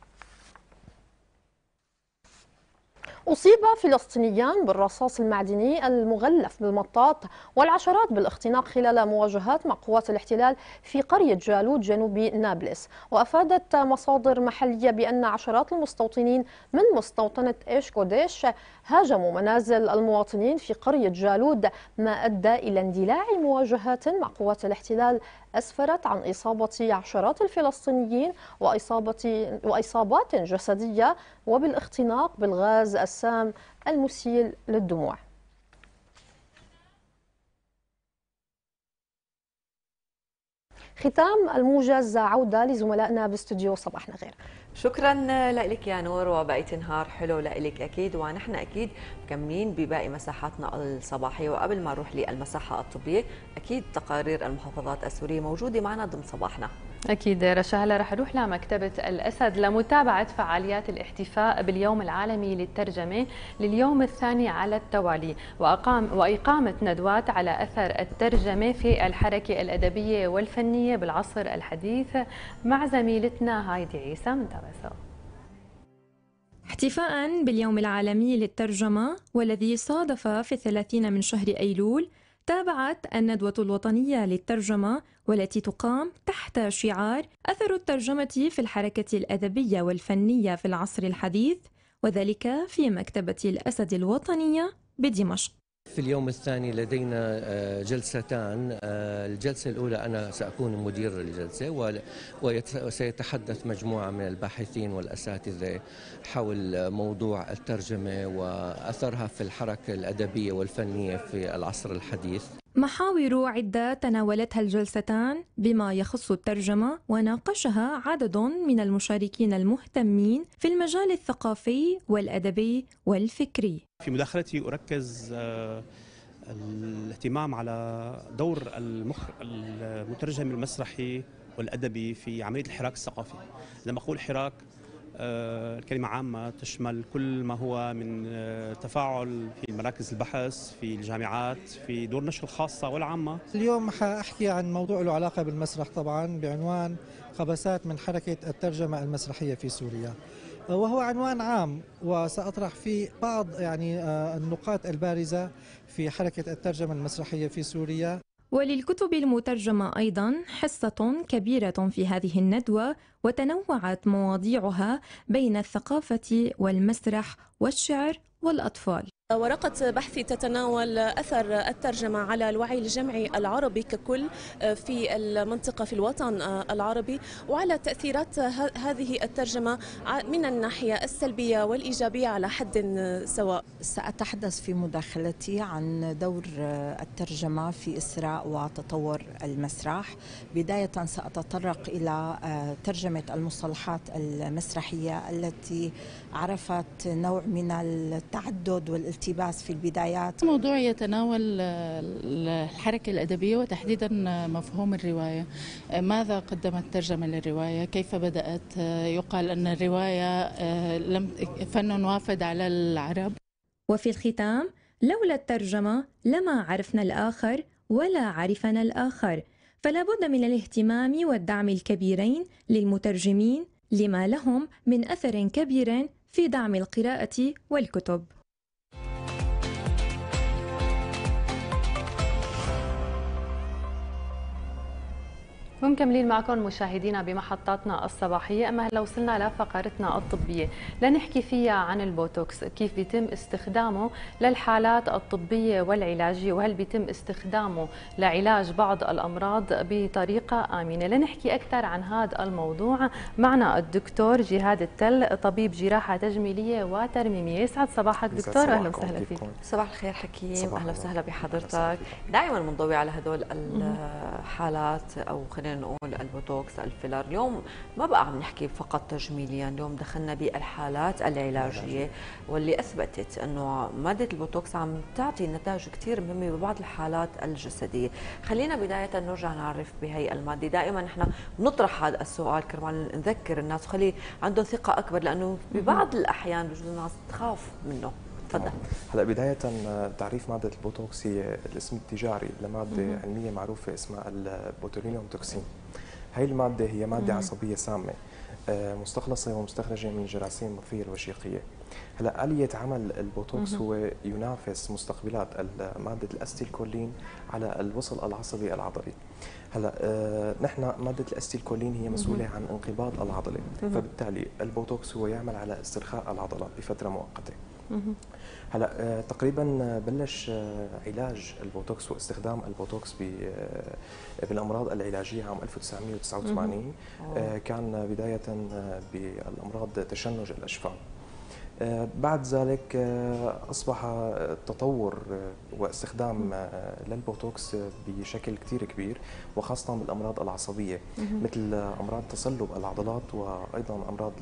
S7: أصيب فلسطينيان بالرصاص المعدني المغلف بالمطاط والعشرات بالاختناق خلال مواجهات مع قوات الاحتلال في قرية جالوت جنوب نابلس. وأفادت مصادر محلية بأن عشرات المستوطنين من مستوطنة إيش كوديش هاجموا منازل المواطنين في قرية جالوت، ما أدى إلى اندلاع مواجهات مع قوات الاحتلال أسفرت عن إصابة عشرات الفلسطينيين وإصابة وإصابات جسدية وبالاختناق بالغاز السام المسيل للدموع. ختام الموجز، عودة لزملائنا باستوديو صباحنا غير.
S1: شكرا لك يا نور، وبقيت نهار حلو لك اكيد، ونحن اكيد مكملين بباقي مساحاتنا الصباحيه. وقبل ما نروح للمساحه الطبيه، اكيد تقارير المحافظات السوريه موجوده معنا ضمن صباحنا.
S2: أكيد رشا. هلا رح نروح لمكتبة الأسد لمتابعة فعاليات الاحتفاء باليوم العالمي للترجمة لليوم الثاني على التوالي، وأقام وإقامة ندوات على أثر الترجمة في الحركة الأدبية والفنية بالعصر الحديث مع زميلتنا هايدي عيسى. نتابع سوا.
S8: احتفاء باليوم العالمي للترجمة والذي صادف في الثلاثين من شهر أيلول، تابعت الندوة الوطنية للترجمة والتي تقام تحت شعار أثر الترجمة في الحركة الأدبية والفنية في العصر الحديث، وذلك في مكتبة الأسد الوطنية بدمشق.
S9: في اليوم الثاني لدينا جلستان. الجلسة الأولى أنا سأكون مدير الجلسة، وسيتحدث مجموعة من الباحثين والأساتذة حول موضوع الترجمة وأثرها في الحركة الأدبية والفنية في العصر الحديث.
S8: محاور عدة تناولتها الجلستان بما يخص الترجمة، وناقشها عدد من المشاركين المهتمين في المجال الثقافي والأدبي والفكري.
S10: في مداخلتي أركز الاهتمام على دور المخ... المترجم المسرحي والأدبي في عملية الحراك الثقافي. لما أقول حراك، الكلمة عامة تشمل كل ما هو من تفاعل في مراكز البحث، في الجامعات، في دور النشر الخاصة والعامة.
S11: اليوم حأحكي عن موضوع له علاقة بالمسرح طبعا، بعنوان خبسات من حركة الترجمة المسرحية في سوريا، وهو عنوان عام، وسأطرح فيه بعض يعني النقاط البارزة في حركة الترجمة المسرحية في سوريا.
S8: وللكتب المترجمة أيضا حصة كبيرة في هذه الندوة، وتنوعت مواضيعها بين الثقافة والمسرح والشعر والأطفال.
S12: ورقة بحثي تتناول أثر الترجمة على الوعي الجمعي العربي ككل في المنطقة في الوطن العربي، وعلى تأثيرات هذه الترجمة من الناحية السلبية والإيجابية على حد سواء.
S13: سأتحدث في مداخلتي عن دور الترجمة في إسراء وتطور المسرح. بداية سأتطرق إلى ترجمة المصطلحات المسرحية التي عرفت نوع من التعدد والالتباس في البدايات.
S14: موضوع يتناول الحركة الأدبية وتحديدا مفهوم الرواية. ماذا قدمت الترجمة للرواية؟ كيف بدأت؟ يقال أن الرواية لم فن وافد على العرب.
S8: وفي الختام، لولا الترجمة لما عرفنا الآخر ولا عرفنا الآخر، فلا بد من الاهتمام والدعم الكبيرين للمترجمين لما لهم من أثر كبير في دعم القراءة والكتب.
S2: ومكملين معكم مشاهدينا بمحطاتنا الصباحية. أما هلا وصلنا لفقرتنا الطبية لنحكي فيها عن البوتوكس، كيف بيتم استخدامه للحالات الطبية والعلاجية، وهل بيتم استخدامه لعلاج بعض الأمراض بطريقة آمنة. لنحكي أكثر عن هذا الموضوع معنا الدكتور جهاد التل، طبيب جراحة تجميلية وترميمية. يسعد صباحك دكتور، أهلا وسهلا فيك.
S1: صباح الخير حكيم، أهلا وسهلا بحضرتك. دائما بنضوي على هدول الحالات أو خلينا نقول البوتوكس الفيلر. اليوم ما بقى عم نحكي فقط تجميليا، اليوم دخلنا بالحالات العلاجيه واللي اثبتت انه ماده البوتوكس عم تعطي نتائج كثير مهمه ببعض الحالات الجسديه. خلينا بدايه نرجع نعرف بهي الماده. دائما نحن بنطرح هذا السؤال كرمال نذكر الناس وخلي عندهم ثقه اكبر، لانه ببعض الاحيان بجوز الناس تخاف منه. تفضل.
S15: هلا بدايه تعريف ماده البوتوكس هي الاسم التجاري لماده مم. علميه معروفه اسمها البوتولينيوم توكسين. هي الماده هي ماده مم. عصبيه سامه مستخلصه ومستخرجه من الجراثيم المطفيه الوشيقيه. هلا آلية عمل البوتوكس مم. هو ينافس مستقبلات ماده الاستيلكولين على الوصل العصبي العضلي. هلا آه نحن ماده الاستيلكولين هي مسؤوله مم. عن انقباض العضله، مم. فبالتالي البوتوكس هو يعمل على استرخاء العضله بفتره مؤقته. هلا آه تقريبا بلش آه علاج البوتوكس واستخدام البوتوكس آه بالامراض العلاجيه عام ألف وتسعمئة وتسعة وثمانين. آه كان بدايه آه بالامراض تشنج الاشفان. آه بعد ذلك آه اصبح التطور آه واستخدام آه للبوتوكس آه بشكل كثير كبير، وخاصه بالامراض العصبيه مثل امراض تصلب العضلات، وايضا امراض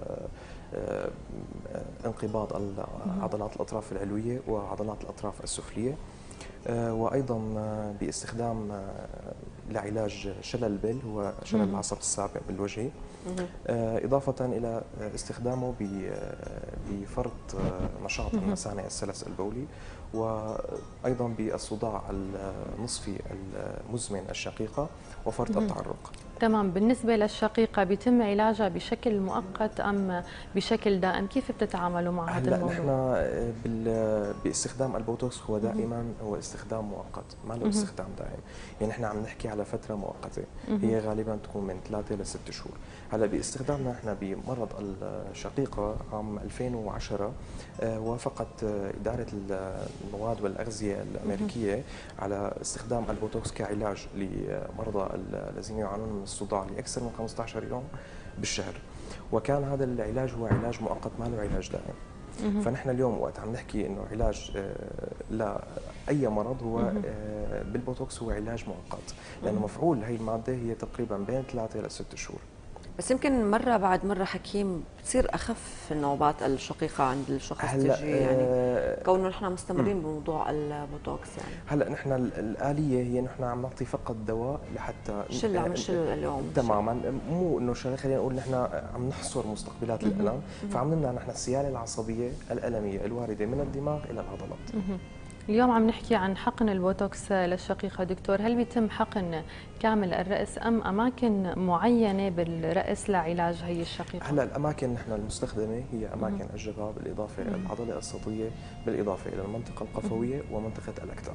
S15: انقباض عضلات الاطراف العلويه وعضلات الاطراف السفليه، وايضا باستخدام لعلاج شلل البل هو شلل العصب السابع بالوجه، اضافه الى استخدامه بفرط نشاط المثانه السلس البولي، وايضا بالصداع النصفي المزمن الشقيقه وفرط التعرق.
S2: تمام. بالنسبة للشقيقة بيتم علاجها بشكل مؤقت أم بشكل دائم؟ كيف بتتعاملوا مع هذا الموضوع؟
S15: هلا نحن باستخدام البوتوكس هو دائما هو استخدام مؤقت، ما له استخدام دائم، يعني نحن عم نحكي على فترة مؤقتة هي غالبا تكون من ثلاثة لست شهور. هلا باستخدامنا نحن بمرض الشقيقة عام ألفين وعشرة وافقت إدارة المواد والأغذية الأمريكية على استخدام البوتوكس كعلاج لمرضى الذين يعانون من الصداع لأكثر من خمسة عشر يوم بالشهر، وكان هذا العلاج هو علاج مؤقت ما له علاج دائم. فنحن اليوم وقت عم نحكي انه علاج لاي مرض هو بالبوتوكس هو علاج مؤقت، لانه مفعول هي الماده هي تقريبا بين ثلاثة لست شهور.
S1: بس يمكن مرة بعد مرة حكيم بتصير أخف النوبات الشقيقة عند الشخص تجي، يعني كونه نحن مستمرين بموضوع البوتوكس. يعني
S15: هلا نحن الآلية هي نحن عم نعطي فقط دواء لحتى
S1: شل عم نشل اليوم
S15: تماما، مو انه خلينا نقول نحن عم نحصر مستقبلات الألم، فعم نمنع نحن السيالة العصبية الألمية الواردة من الدماغ إلى العضلات.
S2: اليوم عم نحكي عن حقن البوتوكس للشقيقة دكتور، هل بيتم حقن كامل الرأس أم أماكن معينة بالرأس لعلاج هي الشقيقة؟
S15: هلا الأماكن نحن المستخدمة هي أماكن الجبهة بالإضافة إلى العضلة الصوتية بالإضافة إلى المنطقة القفوية ومنطقة الأكتاف.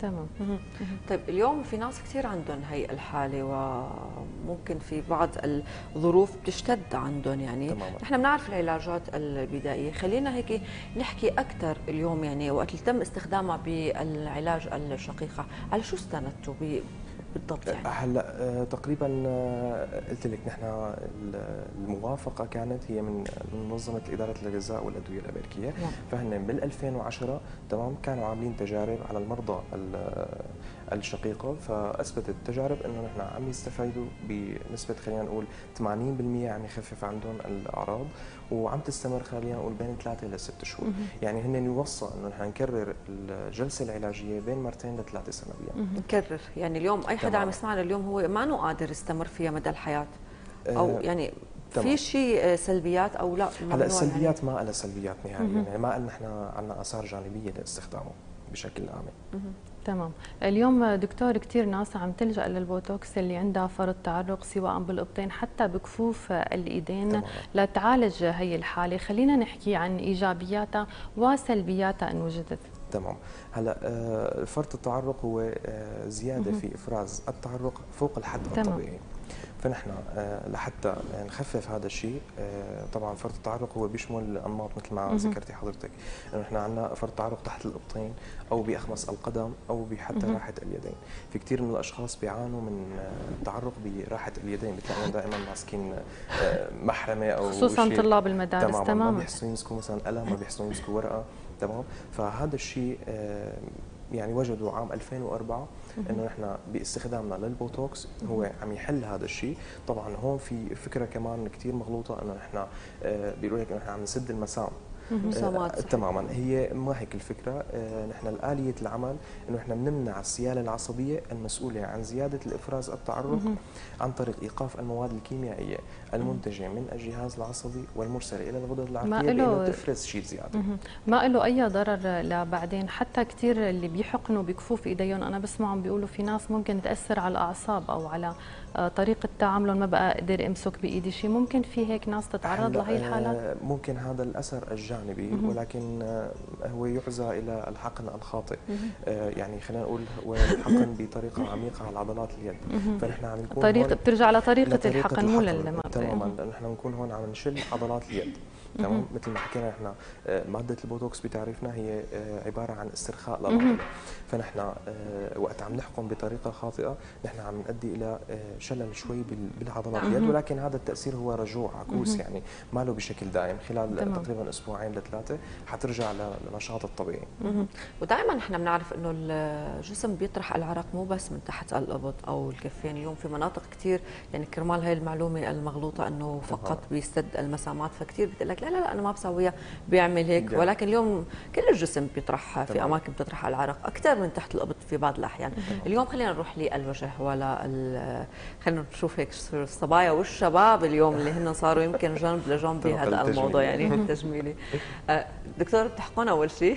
S2: تمام.
S1: طيب اليوم في ناس كثير عندهم هي الحاله وممكن في بعض الظروف بتشتد عندهم يعني
S15: تماما.
S1: نحن بنعرف العلاجات البدائيه، خلينا هيك نحكي اكثر اليوم يعني وقت اللي تم استخدامها بالعلاج الشقيقه، على شو استندتوا بالضبط يعني؟
S15: هلا تقريبا قلت لك نحن الموافقه كانت هي من منظمه اداره الغذاء والادويه الامريكيه،
S1: نعم.
S15: فهن بال ألفين وعشرة تمام كانوا عاملين تجارب على المرضى الشقيقه، فاثبتت التجارب انه نحن عم يستفيدوا بنسبه خلينا نقول ثمانين بالمئة عم يخفف عندهم الاعراض، وعم تستمر خلينا نقول بين ثلاثه لست شهور، يعني هن يوصى انه نحن نكرر الجلسه العلاجيه بين مرتين لثلاث اسابيع.
S1: نكرر يعني اليوم اي حدا عم يسمعنا اليوم هو ما انه قادر يستمر فيها مدى الحياه او يعني تمام. في شيء سلبيات او لا؟
S15: هلا السلبيات يعني؟ ما لها سلبيات نهائيا، يعني ما قلنا نحن عندنا اثار جانبيه لاستخدامه بشكل عام.
S2: تمام. اليوم دكتور كثير ناس عم تلجأ للبوتوكس اللي عندها فرط تعرق سواء بالابطين حتى بكفوف الايدين تمام. لتعالج هي الحاله، خلينا نحكي عن ايجابياتها وسلبياتها ان وجدت.
S15: تمام. هلا فرط التعرق هو زياده في افراز التعرق فوق الحد تمام. الطبيعي، فنحن لحتى نخفف هذا الشيء طبعا فرط التعرق هو بيشمل الانماط مثل ما ذكرتي حضرتك، انه نحن عندنا فرط تعرق تحت الابطين او باخمص القدم او بحتى راحه اليدين، في كثير من الاشخاص بيعانوا من التعرق براحه اليدين، بتلاقيهم دائما ماسكين محرمه او
S2: خصوصا طلاب المدارس
S15: تماما
S2: تماما
S15: ما بيحسنوا يمسكوا مثلا قلم، ما بيحسنوا يمسكوا ورقه، تمام. فهذا الشيء يعني وجدوا عام ألفين وأربعة انه نحن باستخدامنا للبوتوكس هو عم يحل هذا الشيء. طبعا هون في فكره كمان كثير مغلوطه انه نحن بيقولوا لك انه نحن عم نسد المسام
S1: مسامات.
S15: تماما، هي ما هيك الفكره. نحن الآلية العمل انه نحن بنمنع السياله العصبيه المسؤوله عن زياده الافراز التعرق عن طريق ايقاف المواد الكيميائيه المنتجه من الجهاز العصبي والمرسله الى الغدد العرقيه بانه تفرز شيء زياده.
S2: ما له اي ضرر لبعدين، حتى كثير اللي بيحقنوا بكفوف ايديهم انا بسمعهم بيقولوا في ناس ممكن تاثر على الاعصاب او على طريقه تعاملهم، ما بقى قدر امسك بايدي شيء، ممكن في هيك ناس تتعرض لهي الحالات؟
S15: ممكن هذا الاثر الجانبي ولكن هو يعزى الى الحقن الخاطئ، يعني خلينا نقول هو الحقن بطريقه عميقه على عضلات اليد، فنحن عم نكون
S2: طريقه بترجع لطريقه الحقن مو للماده
S15: تماما، نحن بنكون هون عم نشل عضلات اليد تمام. مثل ما حكينا احنا ماده البوتوكس بتعريفنا هي عباره عن استرخاء للعضله، فنحن وقت عم نحقن بطريقه خاطئه نحن عم نؤدي الى شلل شوي بالعضلات اليد، ولكن هذا التاثير هو رجوع عكوس، يعني ما له بشكل دائم، خلال تمام. تقريبا اسبوعين لثلاثه حترجع للنشاط الطبيعي.
S1: ودائما نحن بنعرف انه الجسم بيطرح العرق مو بس من تحت الابط او الكفين، اليوم في مناطق كثير يعني كرمال هي المعلومه المغلوطه انه فقط بيسد المسامات، فكثير بتقول لك لا لا لا انا ما بسويها بيعمل هيك، ولكن اليوم كل الجسم بيطرح في تمام. اماكن بتطرح العرق اكثر من تحت الابط في بعض الاحيان. تمام. اليوم خلينا نروح للوجه ولا خلينا نشوف هيك الصبايا والشباب اليوم اللي هن صاروا يمكن جنب لجنب بهذا الموضوع يعني التجميلي. دكتور بتحقون اول شيء؟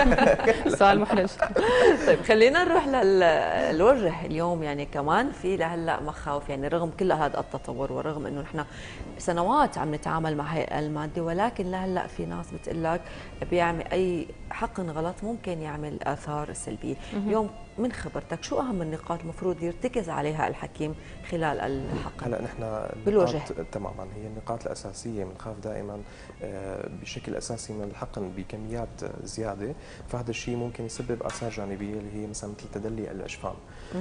S2: سؤال محرج.
S1: طيب خلينا نروح للوجه اليوم، يعني كمان في لهلا مخاوف يعني رغم كل هذا التطور ورغم انه نحن سنوات عم نتعامل مع هاي الماده، ولكن لهلا في ناس بتقول لك بيعمل اي حقن غلط ممكن يعمل اثار سلبيه. اليوم من خبرتك شو اهم النقاط المفروض يرتكز عليها الحكيم خلال الحقن؟
S15: هلا نحن
S1: بالوجه
S15: تماما هي النقاط الاساسيه، بنخاف دائما بشكل اساسي من الحقن بكميات زياده، فهذا الشيء ممكن يسبب اثار جانبيه اللي هي مثلا مثل تدلي الاجفان.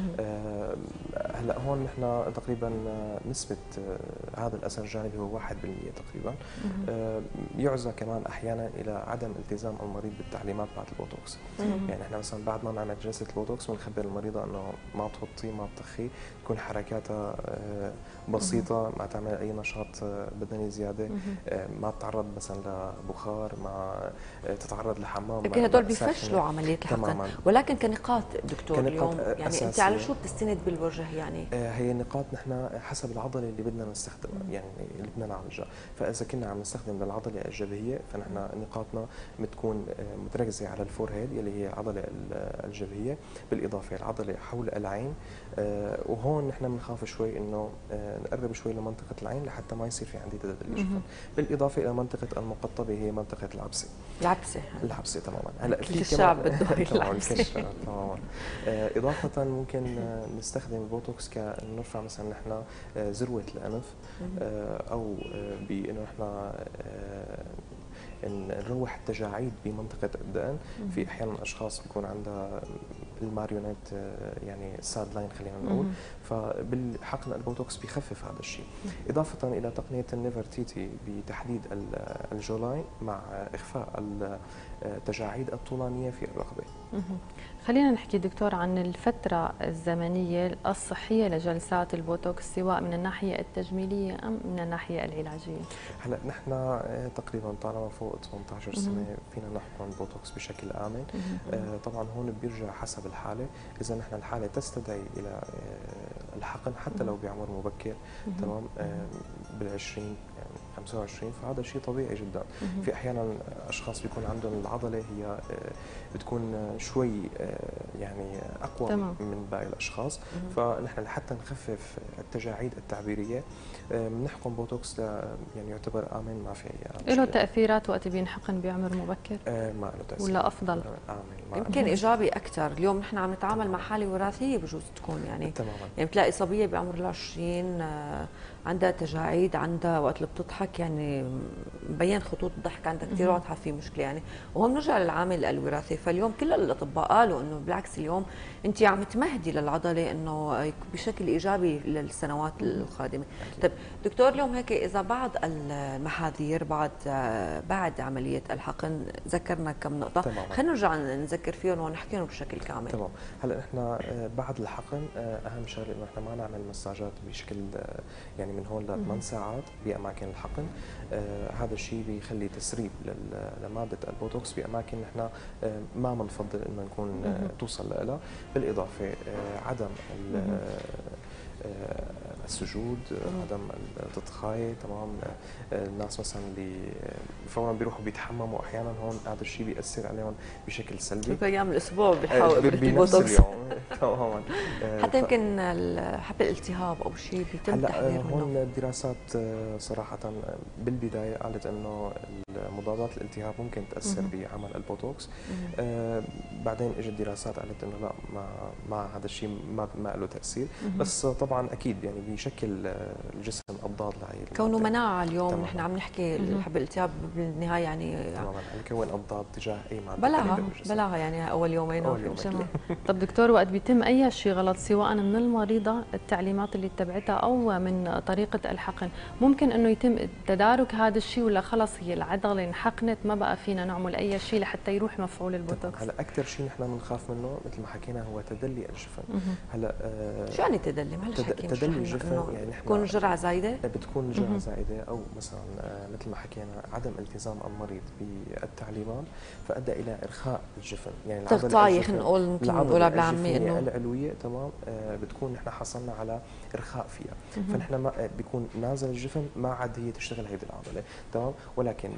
S15: هلا هون نحن تقريبا نسبه هذا الاثر الجانبي هو واحد بالمئة تقريبا. يعزى كمان احيانا الى عدم التزام المريض بالتعليمات بعد البوتوكس. يعني احنا مثلا بعد ما نعمل جلسه البوتوكس بنخبر المريضه انه ما تغطي ما تطخي، تكون حركاتها بسيطه، ما تعمل اي نشاط بدني زياده، ما تتعرض مثلا لبخار، ما تتعرض لحمام.
S1: اوكي هدول بيفشلوا عمليه الحقن، ولكن كنقاط دكتور كنقاط اليوم يعني أساسية. انت على شو بتستند بالوجه يعني؟
S15: هي نقاط نحن حسب العضله اللي بدنا نستخدمها، يعني اللي بدنا نعالجها، فاذا كنا عم نستخدم للعضله الجبهيه فنحن نقاطنا بتكون متركزه على الفور هيد اللي هي العضله الجبهيه، بالاضافه العضله حول العين، وهون نحن بنخاف شوي انه نقرب شوي لمنطقه العين لحتى ما يصير في عندي تدلي الجفن، بالاضافه الى منطقه المقطبه هي منطقه العبسه.
S1: العبسه
S15: العبسه تماما. هلا
S1: في الشعب بده
S15: العبسه تماما. اضافه ممكن نستخدم البوتوكس كنرفع مثلا نحن ذروه الانف، او بانه نحن نروح التجاعيد بمنطقه الدقن. في احيانا اشخاص بيكون عندها الماريونيت يعني ساد لاين خلينا نقول، فبالحقن البوتوكس بيخفف هذا الشيء. اضافه الى تقنيه النيفرتيتي بتحديد الجولاين مع اخفاء التجاعيد الطولانيه في الرقبه.
S2: خلينا نحكي دكتور عن الفترة الزمنية الصحية لجلسات البوتوكس سواء من الناحية التجميلية أم من الناحية العلاجية.
S15: هلا نحن تقريبا طالما فوق ثمانية عشر سنة فينا نحقن بوتوكس بشكل آمن. طبعا هون بيرجع حسب الحالة، إذا نحن الحالة تستدعي إلى الحقن حتى لو بعمر مبكر تمام بالعشرين خمسة وعشرين، فهذا شيء طبيعي جدا. في احيانا اشخاص بيكون عندهم العضله هي بتكون شوي يعني اقوى تمام. من باقي الاشخاص، فنحن لحتى نخفف التجاعيد التعبيريه بنحقن بوتوكس يعني يعتبر امن، ما في اي
S2: له تاثيرات وقت بينحقن بعمر مبكر؟
S15: آه ما له تاثير
S2: ولا افضل؟
S15: امن
S1: يمكن ايجابي اكثر. اليوم نحن عم نتعامل مع حاله وراثيه بجوز تكون يعني
S15: تماما.
S1: يعني بتلاقي صبيه بعمر العشرين عندها تجاعيد، عندها وقت اللي بتضحك يعني مبين خطوط الضحك عندها كثير واضحه في مشكله يعني. وهون بنرجع للعامل الوراثي. فاليوم كل الاطباء قالوا انه بالعكس اليوم انت عم تمهدي للعضله انه بشكل ايجابي للسنوات القادمه. طيب دكتور اليوم هيك اذا بعض المحاذير بعد بعد عمليه الحقن ذكرنا كم نقطه، خلينا نرجع نذكر فيهم ونحكيهم بشكل كامل.
S15: تمام. هلا نحن بعد الحقن اهم شغله انه نحن ما نعمل مساجات بشكل يعني من هون لثمان ساعات باماكن الحقن. آه هذا الشيء بيخلي تسريب لماده البوتوكس باماكن نحن آه ما بنفضل انه نكون آه توصل لها. بالاضافه آه عدم السجود، عدم التضخايه تمام. الناس مثلا اللي فورا بيروحوا بيتحمموا احيانا هون هذا الشيء بياثر عليهم بشكل سلبي.
S1: في ايام الاسبوع بيحاول
S15: بنفس اليوم تماما.
S1: حتى يمكن حب الالتهاب او شيء بيتم تحذير منه.
S15: هون الدراسات صراحه بالبدايه قالت انه مضادات الالتهاب ممكن تاثر بعمل البوتوكس. آه بعدين اجت دراسات قالت انه لا ما ما هذا الشيء ما ما له تاثير. بس طبعا اكيد يعني بيشكل الجسم اضداد لهي
S1: كونه مناعه. اليوم نحن عم نحكي حب الالتهاب بالنهايه يعني
S15: تماما عم يكون اضداد تجاه اي ماده
S1: بلاها بلاها يعني اول يومين
S15: أول يومين.
S2: طب دكتور وقت بيتم اي شيء غلط سواء من المريضه التعليمات اللي اتبعتها او من طريقه الحقن، ممكن انه يتم تدارك هذا الشيء ولا خلص هي العضله انحقنت ما بقى فينا نعمل اي شيء لحتى يروح مفعول البوتوكس؟
S15: هلا اكثر شيء نحن بنخاف منه مثل ما حكينا هو تدلي الجفن. هلا
S1: آه شو يعني تدلي؟ معلش حكي
S15: تدلي الجفن يعني نحن
S1: بتكون جرعه زايده؟
S15: بتكون جرعه زايده او مثلا آه مثل ما حكينا عدم التزام المريض بالتعليمات فادى الى ارخاء الجفن. يعني
S1: تغطايه خلينا نقول ممكن نقولها بالعاميه
S15: انه العلويه تمام آه بتكون نحن حصلنا على ارخاء فيها. فنحن ما بيكون نازل الجفن ما عاد هي تشتغل هيدي العضله تمام. ولكن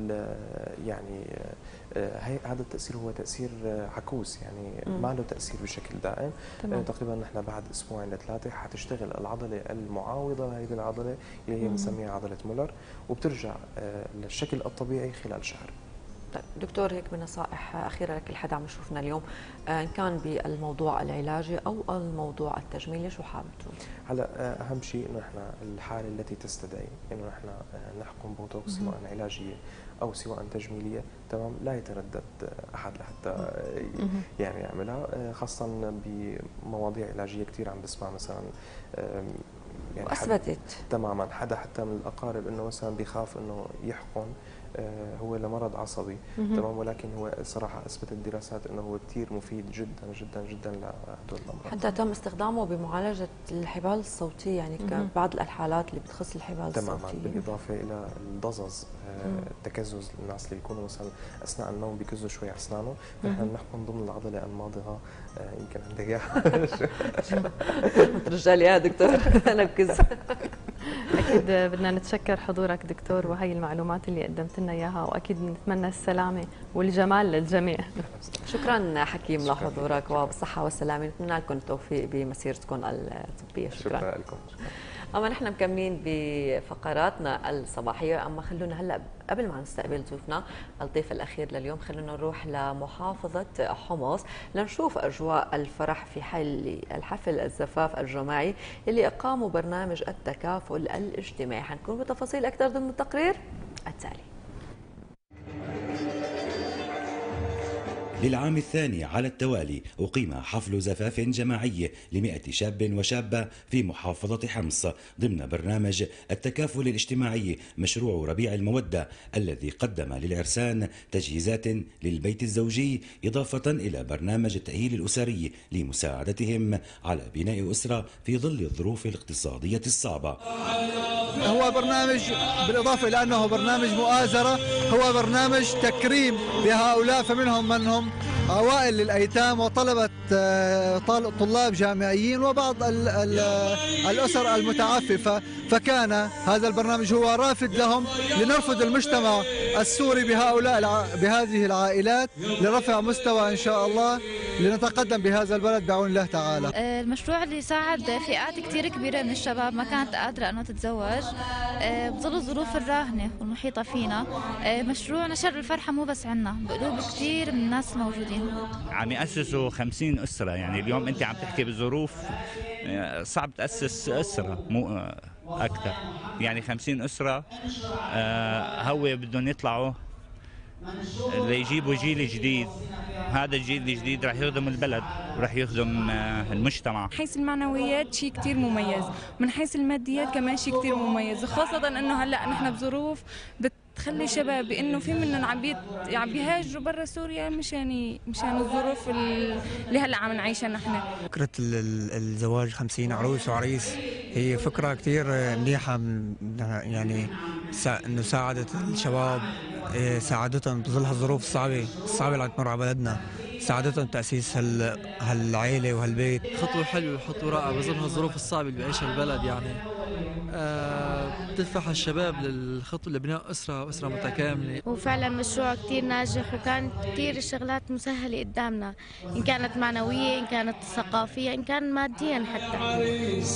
S15: يعني هي هذا التاثير هو تاثير عكوس يعني ما له تاثير بشكل دائم. تمام. تقريبا نحن بعد اسبوعين لثلاثه حتشتغل العضله المعاوضه لهيدي العضله اللي هي بنسميها عضله مولر وبترجع للشكل الطبيعي خلال شهر.
S1: طيب دكتور هيك بنصائح اخيره لكل حدا عم يشوفنا اليوم ان كان بالموضوع العلاجي او الموضوع التجميلي شو حابب تقول؟
S15: هلا اهم شيء انه احنا الحاله التي تستدعي انه احنا نحقن بوتوكس سواء علاجيه او سواء تجميليه تمام لا يتردد احد لحتى يعني يعملها، خاصه بمواضيع علاجيه كثير عم بسمع مثلا
S1: يعني واثبتت
S15: تماما حدا حتى من الاقارب انه مثلا بيخاف انه يحقن هو لمرض عصبي تمام. ولكن هو صراحه اثبتت الدراسات انه هو كثير مفيد جدا جدا جدا لهدول الامراض.
S1: حتى تم استخدامه بمعالجه الحبال الصوتيه يعني بعض الحالات اللي بتخص الحبال
S15: تماما
S1: الصوتيه.
S15: تماما بالاضافه الى الضزز التكزز الناس اللي بيكونوا مثلا اثناء النوم بيكزوا شوي على اسنانه فنحن بنحقن ضمن العضله الناضغه. يمكن عندك اياها
S1: ترجع لي يا دكتور انا بكز
S2: اكيد بدنا نتشكر حضورك دكتور وهي المعلومات اللي قدمت لنا اياها، واكيد نتمنى السلامه والجمال للجميع.
S1: شكرا حكيم لحضورك وبالصحه والسلامه، نتمنى لكم التوفيق بمسيرتكم الطبيه. شكرا, شكرا لكم. اما نحن مكملين بفقراتنا الصباحيه، اما خلونا هلا قبل ما نستقبل ضيوفنا الضيف الاخير لليوم خلونا نروح لمحافظه حمص لنشوف اجواء الفرح في حال الحفل الزفاف الجماعي اللي اقاموا برنامج التكافل الاجتماعي. حنكون بتفاصيل اكثر ضمن التقرير التالي.
S16: للعام الثاني على التوالي أقيم حفل زفاف جماعي لمئة شاب وشابة في محافظة حمص ضمن برنامج التكافل الاجتماعي مشروع ربيع المودة، الذي قدم للعرسان تجهيزات للبيت الزوجي إضافة إلى برنامج التأهيل الأسري لمساعدتهم على بناء أسرة في ظل الظروف الاقتصادية الصعبة.
S17: هو برنامج بالإضافة إلى أنه برنامج مؤازرة، هو برنامج تكريم لهؤلاء، فمنهم من هم عوائل للأيتام وطلبة طلاب جامعيين وبعض ال ال الأسر المتعففة، فكان هذا البرنامج هو رافد لهم لنرفد المجتمع السوري بهؤلاء بهذه العائلات لرفع مستوى إن شاء الله لنتقدم بهذا البلد بعون الله تعالى.
S18: المشروع اللي ساعد فئات كثير كبيرة من الشباب ما كانت قادرة أنها تتزوج بظل الظروف الراهنة والمحيطة فينا. مشروع نشر الفرحة مو بس عنا، بقلوب كثير من الناس الموجودين.
S19: عم يأسسوا خمسين أسرة، يعني اليوم أنت عم تحكي بظروف صعب تأسس أسرة مو أكثر، يعني خمسين أسرة هو بدهم يطلعوا ليجيبوا جيل جديد. هذا الجيل الجديد راح يخدم البلد وراح يخدم المجتمع.
S20: من حيث المعنويات شيء كثير مميز، من حيث الماديات كمان شيء كثير مميز، وخاصة انه هلا نحن بظروف بتخلي شباب بانه في منهم عم عم بيهاجروا برا سوريا مشان مشان الظروف اللي هلا عم نعيشها نحن.
S21: فكرة الزواج خمسين عروس وعريس هي فكرة كثير منيحة، يعني انه ساعدت الشباب، ساعدتهم بظل هالظروف الصعبة الصعبة اللي عم تمر على بلدنا، ساعدتهم تأسيس هال هالعائلة وهالبيت.
S22: خطوة حلوة، خطوة رائعة بظل هالظروف الصعبة اللي بيعيشها البلد، يعني آه بتدفع الشباب للخطوة لبناء أسرة أسرة متكاملة.
S23: وفعلا مشروع كثير ناجح، وكانت كثير الشغلات مسهلة قدامنا، إن كانت معنوية إن كانت ثقافية إن كان ماديا حتى.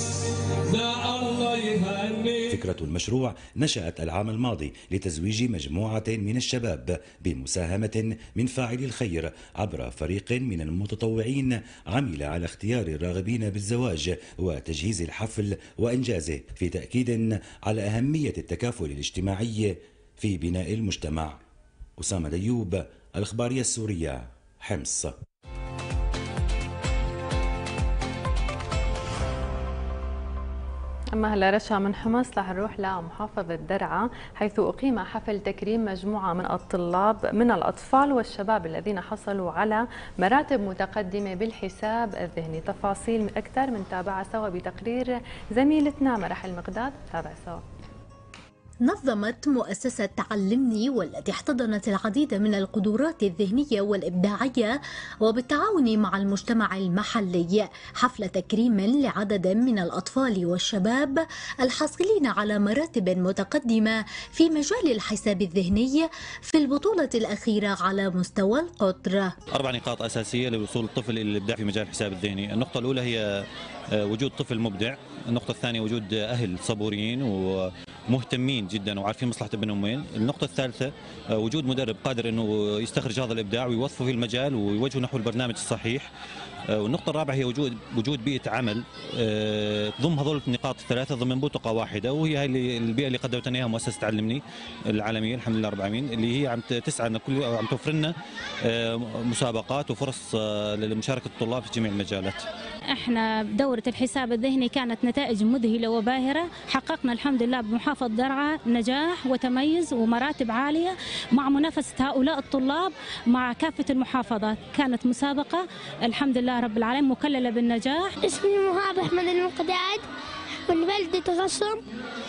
S16: فكرة المشروع نشأت العام الماضي لتزويج مجموعة من الشباب بمساهمة من فاعلي الخير عبر فريق من المتطوعين عمل على اختيار الراغبين بالزواج وتجهيز الحفل وإنجازه، في تأكيد على أهمية التكافل الاجتماعي في بناء المجتمع. أسامة ديوب، الإخبارية السورية، حمص.
S2: أما هلا رشا من حمص رح نروح لمحافظة درعا، حيث أقيم حفل تكريم مجموعة من الطلاب من الأطفال والشباب الذين حصلوا على مراتب متقدمة بالحساب الذهني. تفاصيل أكثر من تابعها سوا بتقرير زميلتنا مرح المقداد. تابع سوا.
S24: نظمت مؤسسة علمني والتي احتضنت العديد من القدرات الذهنية والإبداعية وبالتعاون مع المجتمع المحلي حفل تكريم لعدد من الأطفال والشباب الحاصلين على مراتب متقدمة في مجال الحساب الذهني في البطولة الأخيرة على مستوى القطر.
S25: أربع نقاط أساسية لوصول الطفل إلى الإبداع في مجال الحساب الذهني. النقطة الأولى هي وجود طفل مبدع، النقطة الثانية وجود أهل صبورين ومهتمين جدا وعارفين مصلحة ابنهم وين، النقطة الثالثة وجود مدرب قادر أنه يستخرج هذا الإبداع ويوظفه في المجال ويوجهه نحو البرنامج الصحيح. والنقطة الرابعة هي وجود وجود بيئة عمل تضم هذول النقاط الثلاثة ضمن بوتقة واحدة، وهي هاي البيئة اللي قدمت لنا اياها مؤسسة علمني العالمية الحمد لله رب العالمين، اللي هي عم تسعى ان كل عم توفر لنا مسابقات وفرص لمشاركة الطلاب في جميع المجالات.
S26: احنا دورة الحساب الذهني كانت نتائج مذهلة وباهرة، حققنا الحمد لله بمحافظة درعا نجاح وتميز ومراتب عالية مع منافسة هؤلاء الطلاب مع كافة المحافظات. كانت مسابقة الحمد لله رب العالمين مكللة بالنجاح.
S27: اسمي مهاب أحمد المقداد من بلدة غصن.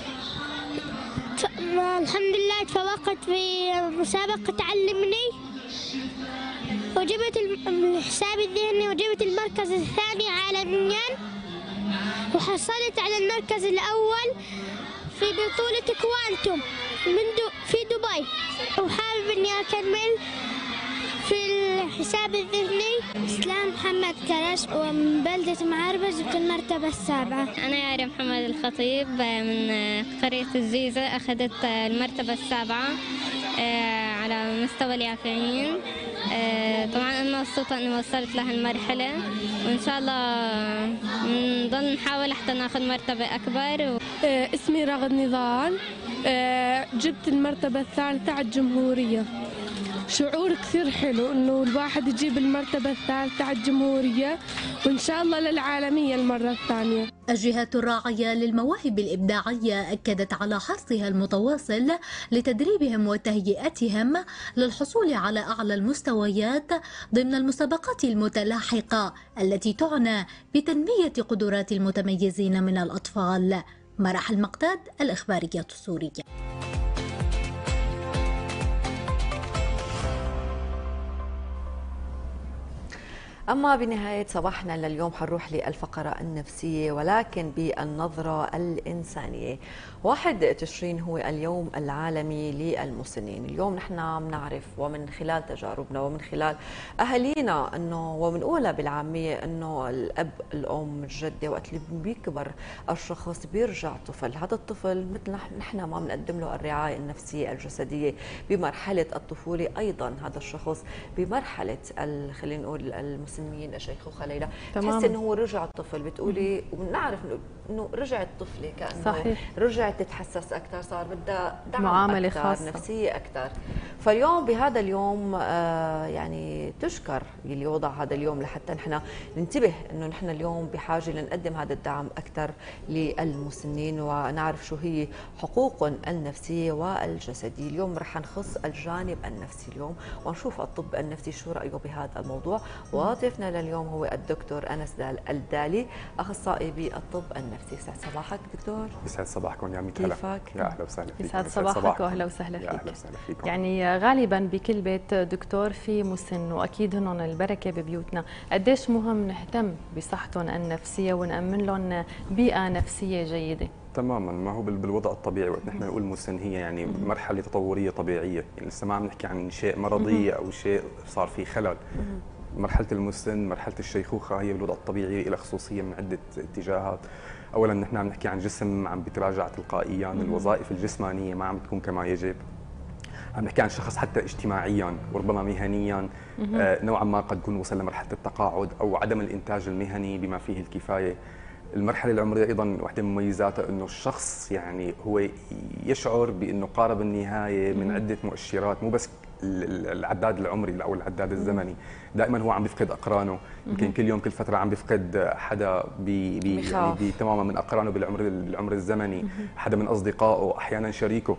S27: الحمد لله تفوقت في مسابقة علمني وجبت الحساب الذهني وجبت المركز الثاني عالميا، وحصلت على المركز الأول في بطولة كوانتم من دو في دبي، وحابب إني أكمل في الحساب الذهني. إسلام محمد كرش ومن بلدة معربة، جبت المرتبة السابعة.
S3: أنا ياري محمد الخطيب من قرية الزيزة، أخذت المرتبة السابعة على مستوى اليافعين. طبعا أنا مبسوطة إني وصلت لهالمرحلة، وإن شاء الله نضل نحاول حتى ناخذ مرتبة أكبر.
S4: اسمي رغد نضال، جبت المرتبة الثالثة على الجمهورية. شعور كثير حلو إنه الواحد يجيب المرتبة الثالثة على الجمهورية، وإن شاء الله للعالمية المرة الثانية.
S24: الجهات الراعية للمواهب الإبداعية أكدت على حرصها المتواصل لتدريبهم وتهيئتهم للحصول على أعلى المستويات ضمن المسابقات المتلاحقة التي تعنى بتنمية قدرات المتميزين من الأطفال. مرح المقداد، الإخبارية السورية.
S1: أما بنهاية صباحنا لليوم حنروح للفقرة النفسية ولكن بالنظرة الإنسانية. واحد تشرين هو اليوم العالمي للمسنين. اليوم نحن بنعرف ومن خلال تجاربنا ومن خلال أهالينا أنه وبنقولها بالعامية أنه الأب الأم الجدة وقت اللي بيكبر الشخص بيرجع طفل. هذا الطفل مثل نحن ما بنقدم له الرعاية النفسية الجسدية بمرحلة الطفولة، أيضا هذا الشخص بمرحلة خلينا نقول المسنين الشيخوخة. ليلى تحس انه هو رجع الطفل، بتقولي وبنعرف انه رجعت طفله كانه صحيح. رجعت تتحسس اكثر، صار بدها دعم معامله أكتر، خاصه نفسيه اكثر. فاليوم بهذا اليوم آه يعني تشكر اللي وضع هذا اليوم لحتى نحن ننتبه انه نحن اليوم بحاجه لنقدم هذا الدعم اكثر للمسنين ونعرف شو هي حقوقهم النفسيه والجسديه. اليوم رح نخص الجانب النفسي اليوم ونشوف الطب النفسي شو رايه بهذا الموضوع. وضيفنا لليوم هو الدكتور أنس الدالي، أخصائي بالطب النفسي. يسعد صباحك دكتور.
S5: يسعد صباحكم يا ميت.
S1: كيفك؟
S5: يا أهلا وسهلا فيك.
S2: يسعد صباحك وأهلا وسهلا فيك.
S5: أهلا وسهلا فيكم.
S2: يعني غالبا بكل بيت دكتور في مسن، وأكيد هن البركة ببيوتنا. قديش مهم نهتم بصحتهم النفسية ونأمن لهم بيئة نفسية جيدة؟
S5: تماما، ما هو بالوضع الطبيعي وقت نحن نقول مسن هي يعني مرحلة تطورية طبيعية، يعني لسه ما عم نحكي عن شيء مرضي أو شيء صار فيه خلل. مرحلة المسن، مرحلة الشيخوخة، هي بالوضع الطبيعي لها خصوصية من عدة اتجاهات. أولا نحن عم نحكي عن جسم عم بيتراجع تلقائيا، الوظائف الجسمانية ما عم تكون كما يجب. عم نحكي عن شخص حتى اجتماعيا وربما مهنيا آه نوعا ما قد يكون وصل لمرحلة التقاعد أو عدم الإنتاج المهني بما فيه الكفاية. المرحلة العمرية أيضا واحدة من مميزاتها أنه الشخص يعني هو يشعر بأنه قارب النهاية من عدة مؤشرات، مو بس العداد العمري او العداد الزمني، دائما هو عم بيفقد اقرانه، يمكن كل يوم كل فتره عم بيفقد حدا بي بي يعني بي تماما من اقرانه بالعمر العمر الزمني، حدا من اصدقائه، احيانا شريكه.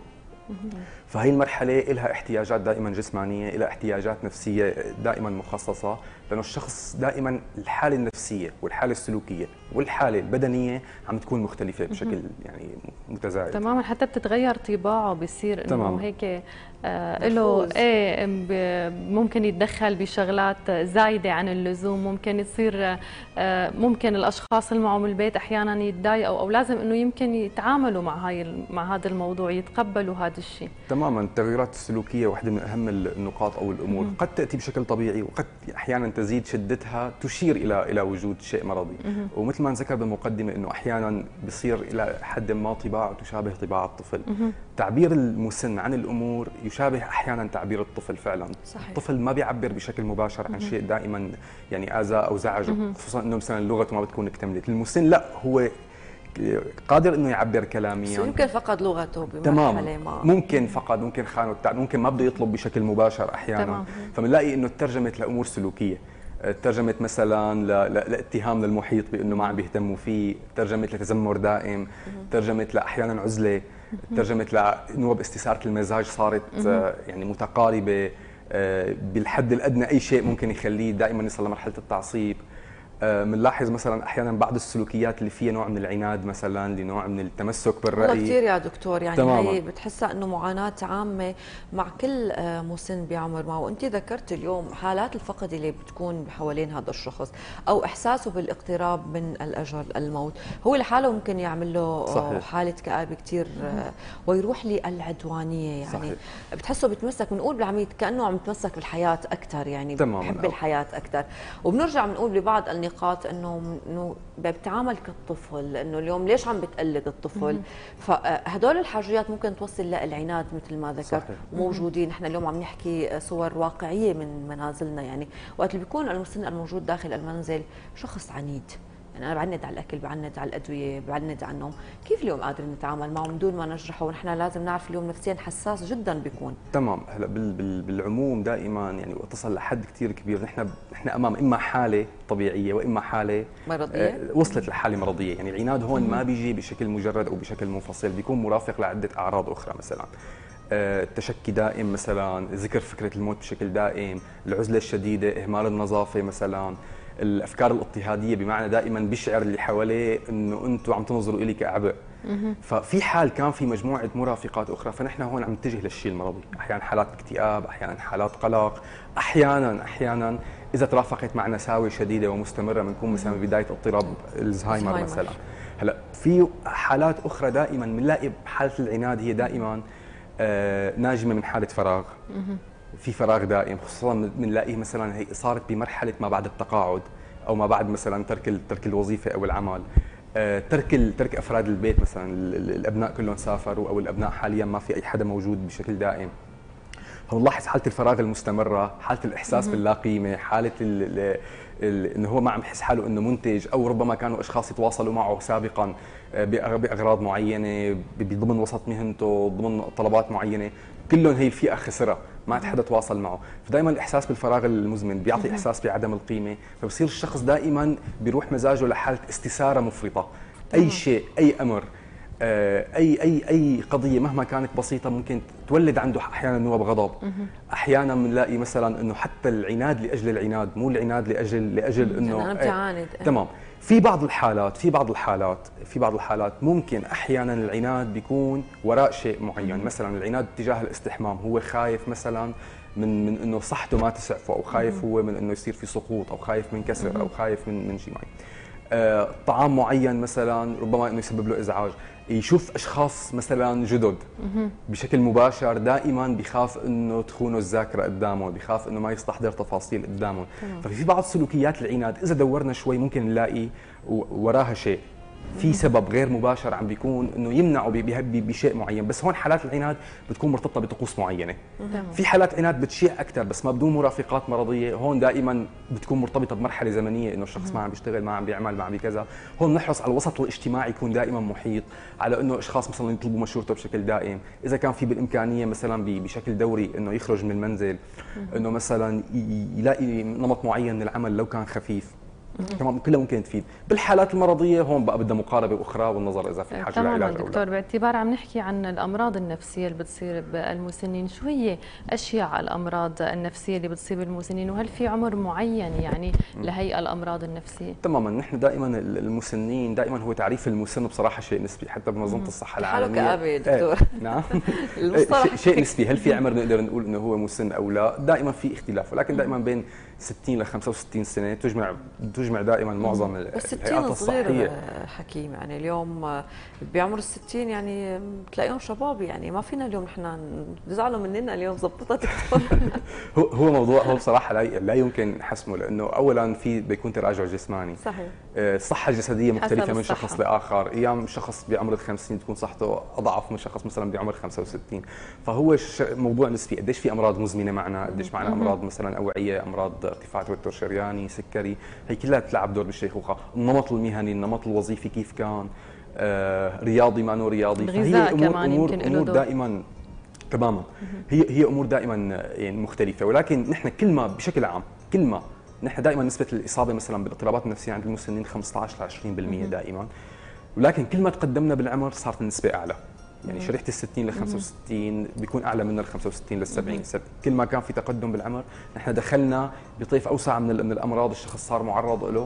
S5: فهي المرحله لها احتياجات دائما جسمانيه، لها احتياجات نفسيه دائما مخصصه، لانه الشخص دائما الحاله النفسيه والحاله السلوكيه والحاله البدنيه عم تكون مختلفه بشكل يعني متزايد.
S2: تماما، حتى بتتغير طباعه، بصير انه هيك آه له ايه ممكن يتدخل بشغلات زايده عن اللزوم، ممكن يصير آه ممكن الاشخاص اللي معهم البيت احيانا يتضايقوا او لازم انه يمكن يتعاملوا مع هاي مع هذا الموضوع، يتقبلوا هذا الشيء.
S5: تماما، التغيرات السلوكيه واحده من اهم النقاط او الامور، مم. قد تاتي بشكل طبيعي وقد احيانا تزيد شدتها تشير الى الى وجود شيء مرضي، مم. ومثل ما ذكر بالمقدمه انه احيانا بصير الى حد ما طباع تشابه طباع الطفل. مم. تعبير المسن عن الامور يشابه احيانا تعبير الطفل فعلا. صحيح. الطفل ما بيعبر بشكل مباشر عن مم. شيء دائما يعني اذى او زعجه، مم. خصوصا انه مثلا لغته ما بتكون اكتملت. المسن لا، هو قادر انه يعبر كلاميا،
S1: يمكن فقد لغته بمرحله ما،
S5: ممكن فقد، ممكن خانه، ممكن ما بده يطلب بشكل مباشر احيانا. فبنلاقي انه ترجمت لامور سلوكيه، ترجمت مثلا لاتهام للمحيط بانه ما عم بيهتموا فيه، ترجمت لتذمر دائم، ترجمت لاحيانا عزله، ترجمت لنوب استثاره المزاج صارت يعني متقاربه بالحد الادنى، اي شيء ممكن يخليه دائما يصل لمرحله التعصيب. بنلاحظ مثلا احيانا بعض السلوكيات اللي فيها نوع من العناد مثلا، لنوع من التمسك بالراي.
S1: والله كثير يا دكتور، يعني
S5: تماماً.
S1: هي بتحسها انه معاناه عامه مع كل مسن بعمر ما. وانت ذكرت اليوم حالات الفقد اللي بتكون حوالين هذا الشخص او احساسه بالاقتراب من الاجل الموت، هو لحاله ممكن يعمل له صحيح. حاله كآبه كثير ويروح للعدوانيه، يعني صحيح. بتحسه بتمسك، بنقول بالعميد كانه عم يتمسك بالحياه اكثر، يعني بحب الحياه اكثر. وبنرجع بنقول ببعض النقاط انه انه بتعامل كالطفل، انه اليوم ليش عم بتقلد الطفل؟ فهدول الحاجيات ممكن توصل للعناد مثل ما ذكرت، وموجودين. نحن اليوم عم نحكي صور واقعيه من منازلنا، يعني وقت اللي بيكون المسن الموجود داخل المنزل شخص عنيد، يعني انا بعند على الاكل، بعند على الادويه، بعند على النوم، كيف اليوم قادرين نتعامل معه من دون ما نجرحه؟ ونحن لازم نعرف اليوم نفسيا حساس جدا بيكون.
S5: تمام. هلا بالعموم دائما يعني وقت تصل لحد كثير كبير نحن نحن امام اما حاله طبيعيه واما حاله
S1: مرضيه
S5: آه وصلت لحاله مرضيه. يعني العناد هون ما بيجي بشكل مجرد او بشكل منفصل، بيكون مرافق لعده اعراض اخرى، مثلا التشكي دائم، مثلا ذكر فكره الموت بشكل دائم، العزله الشديده، اهمال النظافه مثلا، الافكار الاضطهاديه، بمعنى دائما بيشعر اللي حواليه انه انتم عم تنظروا الي كاعباء. ففي حال كان في مجموعه مرافقات اخرى، فنحن هون عم نتجه للشيء المرضي، احيانا حالات اكتئاب، احيانا حالات قلق، احيانا احيانا اذا ترافقت مع نساوي شديده ومستمره بنكون مثلا بدايه اضطراب الزهايمر مثلا. هلا في حالات اخرى دائما بنلاقي حاله العناد هي دائما آه ناجمه من حاله فراغ. في فراغ دائم، خصوصا بنلاقيه مثلا هي صارت بمرحله ما بعد التقاعد او ما بعد مثلا ترك ترك الوظيفه او العمل، آه ترك ترك افراد البيت، مثلا الابناء كلهم سافروا او الابناء حاليا ما في اي حدا موجود بشكل دائم. فبنلاحظ حاله الفراغ المستمره، حاله الاحساس باللا قيمه، حاله انه هو ما عم يحس حاله انه منتج، او ربما كانوا اشخاص يتواصلوا معه سابقا باغراض معينه بضمن وسط مهنته، ضمن طلبات معينه، كلهم هي الفئه خسرها، ما عاد حدا تواصل معه. فدائما الاحساس بالفراغ المزمن بيعطي احساس بعدم القيمه، فبصير الشخص دائما بيروح مزاجه لحاله استثاره مفرطه. اي شيء، اي امر، اي اي اي قضيه مهما كانت بسيطه ممكن تولد عنده احيانا نوب غضب. احيانا بنلاقي مثلا انه حتى العناد لاجل العناد، مو العناد لاجل لاجل انه
S1: انا بتعاند.
S5: تمام. في بعض الحالات في بعض الحالات في بعض الحالات ممكن احيانا العناد بيكون وراء شيء معين، مثلا العناد تجاه الاستحمام، هو خايف مثلا من من انه صحته ما تسعفه، او خايف هو من انه يصير في سقوط، او خايف من كسر، او خايف من من شيء معين. آه طعام معين مثلا ربما انه يسبب له ازعاج، يشوف اشخاص مثلا جدد بشكل مباشر دائما بخاف انه تخونه الذاكره قدامه، بخاف انه ما يستحضر تفاصيل قدامه. ففي بعض سلوكيات العناد اذا دورنا شوي ممكن نلاقي وراها شيء، في سبب غير مباشر عم بيكون انه يمنعه بشيء معين، بس هون حالات العناد بتكون مرتبطه بطقوس معينه. في حالات عناد بتشيع اكثر بس ما بدون مرافقات مرضيه، هون دائما بتكون مرتبطه بمرحله زمنيه، انه الشخص ما عم بيشتغل، ما عم بيعمل، ما عم بكذا. هون نحرص على الوسط الاجتماعي يكون دائما محيط، على انه اشخاص مثلا يطلبوا مشورته بشكل دائم، اذا كان في بالامكانيه مثلا بشكل دوري انه يخرج من المنزل، انه مثلا يلاقي نمط معين من العمل لو كان خفيف. تمام، كلها ممكن تفيد. بالحالات المرضيه هون بقى بدها مقاربه اخرى والنظر اذا في حاجه
S2: تماما
S5: لعلاج او لا.
S2: دكتور، باعتبار عم نحكي عن الامراض النفسيه اللي بتصير بالمسنين، شو هي اشياء الامراض النفسيه اللي بتصيب المسنين، وهل في عمر معين يعني لهي الامراض النفسيه؟
S5: تماما، نحن دائما المسنين دائما هو تعريف المسن بصراحه شيء نسبي، حتى بمنظمه الصحه العالميه
S1: حاله كآبه دكتور.
S5: ايه. نعم. شيء نسبي، هل في عمر نقدر نقول انه هو مسن او لا؟ دائما في اختلاف، ولكن دائما بين ستين ل خمسة وستين سنه تجمع تجمع دائما معظم الهيئات الصحيه.
S1: حكيم يعني اليوم بعمر الستين يعني بتلاقيهم شباب، يعني ما فينا اليوم نحن بيزعلوا مننا اليوم. ظبطها دكتور.
S5: هو هو موضوع هو بصراحه لا, لا يمكن حسمه، لانه اولا في بيكون تراجع جسماني.
S1: صحيح.
S5: الصحه الجسديه مختلفه من شخص لاخر، ايام شخص بعمر الخمسين تكون صحته اضعف من شخص مثلا بعمر خمسة وستين، فهو موضوع نسبي. قديش في امراض مزمنه معنا، قديش معنا امراض مثلا اوعيه، امراض ارتفاع توتر شرياني، سكري، هي كلها بتلعب دور بالشيخوخه. النمط المهني، النمط الوظيفي كيف كان، آه رياضي ما نو رياضي،
S2: فهي امور
S5: امور, أمور دائما تماما. هي هي امور دائما يعني مختلفه، ولكن نحن كل ما بشكل عام كل ما نحن دائما نسبه الاصابه مثلا بالاضطرابات النفسيه عند المسنين خمسة عشر ل عشرين بالمئة دائما، ولكن كل ما تقدمنا بالعمر صارت النسبه اعلى. يعني شريحه ال ستين ل خمسة وستين بيكون اعلى من ال خمسة وستين لل سبعين. كل ما كان في تقدم بالعمر نحن دخلنا بطيف اوسع من من الامراض الشخص صار معرض له،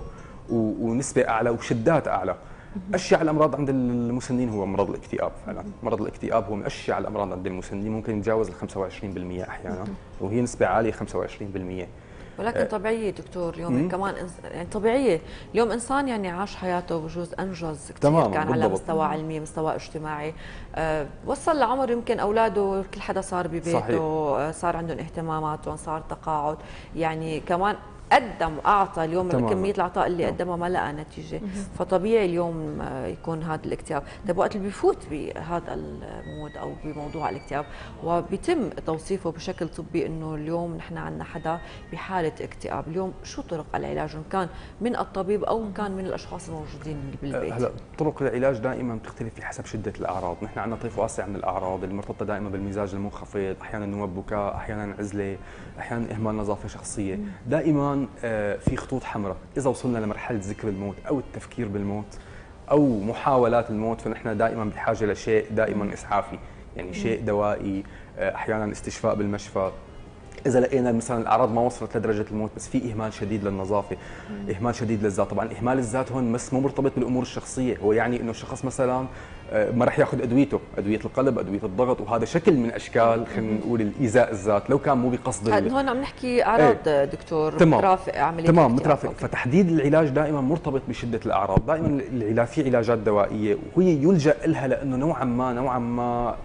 S5: ونسبه اعلى وشدات اعلى. اشيع الامراض عند المسنين هو مرض الاكتئاب فعلا، مرض الاكتئاب هو من اشيع الامراض عند المسنين، ممكن يتجاوز ال خمسة وعشرين بالمئة احيانا، وهي نسبه عاليه خمسة وعشرين بالمئة.
S1: ولكن طبيعيه دكتور اليوم مم. كمان يعني طبيعيه اليوم انسان يعني عاش حياته بجوز انجز كثير كان بالضبط. على مستوى علمي، مستوى اجتماعي، أه وصل لعمر يمكن اولاده كل حدا صار ببيته، صحيح. صار عندهم اهتماماتهم، صار تقاعد، يعني كمان قدم واعطى اليوم تمام. كميه العطاء اللي قدمها ما لقى نتيجه، فطبيعي اليوم يكون هذا الاكتئاب. طيب وقت اللي بفوت بهذا المود او بموضوع الاكتئاب وبيتم توصيفه بشكل طبي انه اليوم نحن عندنا حدا بحاله اكتئاب، اليوم شو طرق العلاج ان كان من الطبيب او ان كان من الاشخاص الموجودين بالبيت؟
S5: هلا طرق العلاج دائما بتختلف بحسب شده الاعراض، نحن عندنا طيف واسع من الاعراض المرتبطه دائما بالمزاج المنخفض، احيانا نوب بكاء، احيانا عزله، احيانا اهمال نظافه شخصيه، دائما في خطوط حمراء. إذا وصلنا لمرحلة ذكر الموت أو التفكير بالموت أو محاولات الموت فنحن دائما بحاجة لشيء دائما إسعافي، يعني شيء دوائي، أحيانا استشفاء بالمشفى. إذا لقينا مثلا الأعراض ما وصلت لدرجة الموت بس في إهمال شديد للنظافة، إهمال شديد للذات، طبعا إهمال الذات هون بس مو مرتبط بالأمور الشخصية، هو يعني إنه الشخص مثلا ما راح ياخذ ادويته، ادويه القلب، ادويه الضغط، وهذا شكل من اشكال خلينا نقول الايذاء الذات لو كان مو بقصد.
S1: هون عم نحكي اعراض ايه. دكتور مترافق عمليه
S5: تمام مترافق، فتحديد العلاج دائما مرتبط بشده الاعراض، دائما العلاج في علاجات دوائيه وهي يلجا لها لانه نوعا ما نوعا ما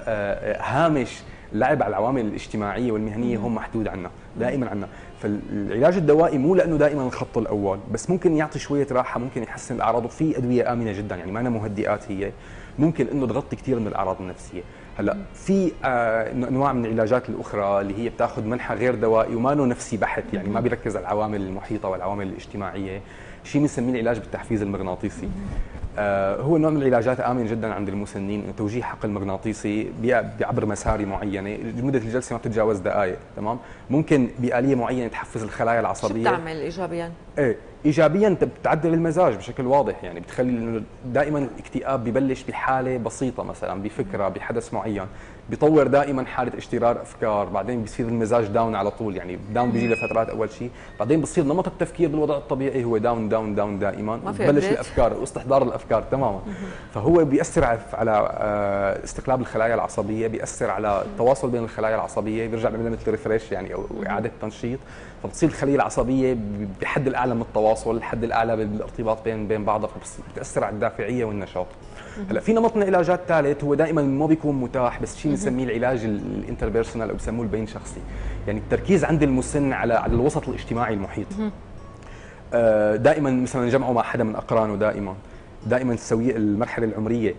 S5: هامش اللعب على العوامل الاجتماعيه والمهنيه هم محدود عنا، دائما عنا، فالعلاج الدوائي مو لانه دائما الخط الاول، بس ممكن يعطي شويه راحه، ممكن يحسن الاعراض، وفي ادويه امنه جدا يعني ما أنا مهدئات هي ممكن انه تغطي كثير من الاعراض النفسيه. هلا في آه انواع من العلاجات الاخرى اللي هي بتاخذ منحى غير دوائي وما له نفسي بحت، يعني ما بيركز على العوامل المحيطه والعوامل الاجتماعيه، شيء بنسميه العلاج بالتحفيز المغناطيسي. آه هو نوع من العلاجات امن جدا عند المسنين، انه توجيه حقل مغناطيسي بعبر مساري معينه، مده الجلسه ما بتتجاوز دقائق، تمام؟ ممكن بآليه معينه تحفز الخلايا العصبيه.
S1: شو بتعمل ايجابيا؟
S5: ايه ايجابيا بتعدل المزاج بشكل واضح، يعني بتخلي انه دائما الاكتئاب ببلش بحاله بسيطه مثلا بفكره بحدث معين، بيطور دائما حاله اشترار افكار، بعدين بيصير المزاج داون على طول، يعني داون بيجي لفترات اول شيء، بعدين بصير نمط التفكير بالوضع الطبيعي هو داون داون داون دائما، ببلش الافكار واستحضار الافكار تماما. فهو بياثر على استقلاب الخلايا العصبيه، بياثر على التواصل بين الخلايا العصبيه، بيرجع بيعمل مثل ريفريش يعني او اعاده تنشيط، فبتصير الخليه العصبيه بحد الاعلى من التواصل، الحد الاعلى بالارتباط بين بين بعضها، فبتاثر على الدافعيه والنشاط. هلا في نمط من العلاجات ثالث هو دائما ما بيكون متاح، بس شيء بنسميه العلاج الانتربيرسونال او بسموه البين شخصي، يعني التركيز عند المسن على على الوسط الاجتماعي المحيط. دائما مثلا جمعه مع حدا من اقرانه، دائما دائما تسويه المرحله العمريه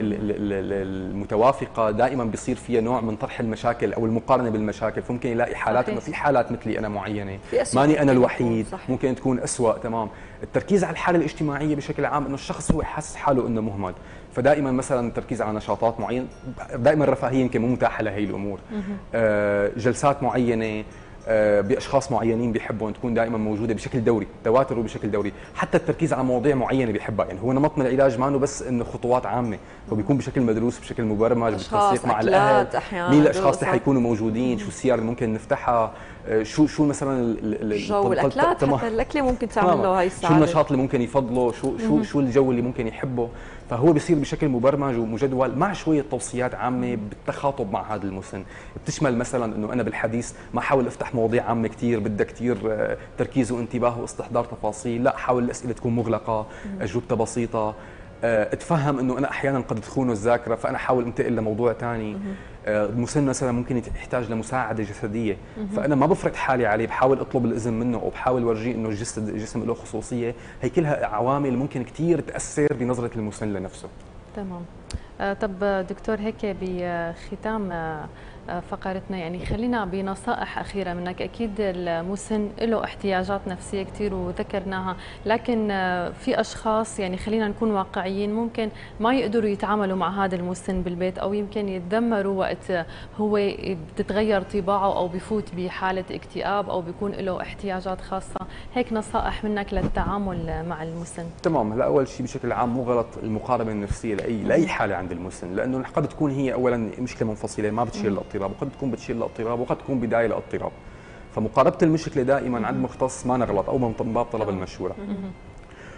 S5: المتوافقه، دائما بيصير فيها نوع من طرح المشاكل او المقارنه بالمشاكل، فممكن يلاقي حالات انه في حالات مثلي انا معينه، ماني انا الوحيد، ممكن تكون اسوء، تمام؟ التركيز على الحاله الاجتماعيه بشكل عام، انه الشخص هو حاسس حاله انه مهمل، فدائما مثلا التركيز على نشاطات معينه، دائما الرفاهيه يمكن مو متاحه لهي الامور، آه جلسات معينه باشخاص معينين بيحبهم تكون دائما موجوده بشكل دوري، تواتر وبشكل دوري، حتى التركيز على مواضيع معينه بيحبها، يعني هو نمط من العلاج ما انه بس انه خطوات عامه، فبيكون بشكل مدروس بشكل مبرمج بالتنسيق مع الاهل، مين الاشخاص اللي حيكونوا موجودين، شو السياره اللي ممكن نفتحها، شو شو مثلا
S1: الجو، الاكلات، حتى الاكله ممكن تعمل له هي الساعه،
S5: شو النشاط اللي ممكن يفضله، شو شو شو الجو اللي ممكن يحبه، فهو بيصير بشكل مبرمج ومجدول مع شويه توصيات عامه بالتخاطب مع هذا المسن، بتشمل مثلا انه انا بالحديث ما حاول افتح مواضيع عامه كثير بدها كثير تركيز وانتباه واستحضار تفاصيل، لا حاول الاسئله تكون مغلقه، اجوبتها بسيطه، اتفهم انه انا احيانا قد تخونه الذاكره، فانا حاول انتقل لموضوع ثاني. المسن مثلا ممكن يحتاج لمساعده جسديه، فانا ما بفرض حالي عليه، بحاول اطلب الاذن منه وبحاول ورجيه انه الجسد الجسم له خصوصيه، هي كلها عوامل ممكن كثير تاثر بنظره المسن لنفسه.
S2: تمام. طب دكتور هيك بختام فقرتنا، يعني خلينا بنصائح أخيرة منك. أكيد المسن له احتياجات نفسية كثير وذكرناها، لكن في أشخاص يعني خلينا نكون واقعيين ممكن ما يقدروا يتعاملوا مع هذا المسن بالبيت، أو يمكن يتذمروا وقت هو بتتغير طباعه أو بفوت بحالة اكتئاب أو بيكون له احتياجات خاصة. هيك نصائح منك للتعامل مع المسن.
S5: تمام. هلا أول شيء بشكل عام مو غلط المقاربة النفسية لأي لأي حالة عند المسن، لأنه قد تكون هي أولا مشكلة منفصلة ما بتشير للاضطراب، وقد تكون بتشير للاضطراب، وقد تكون بداية للاضطراب. فمقاربة المشكلة دائما عند مختص ما نغلط، أو من باب طلب المشورة.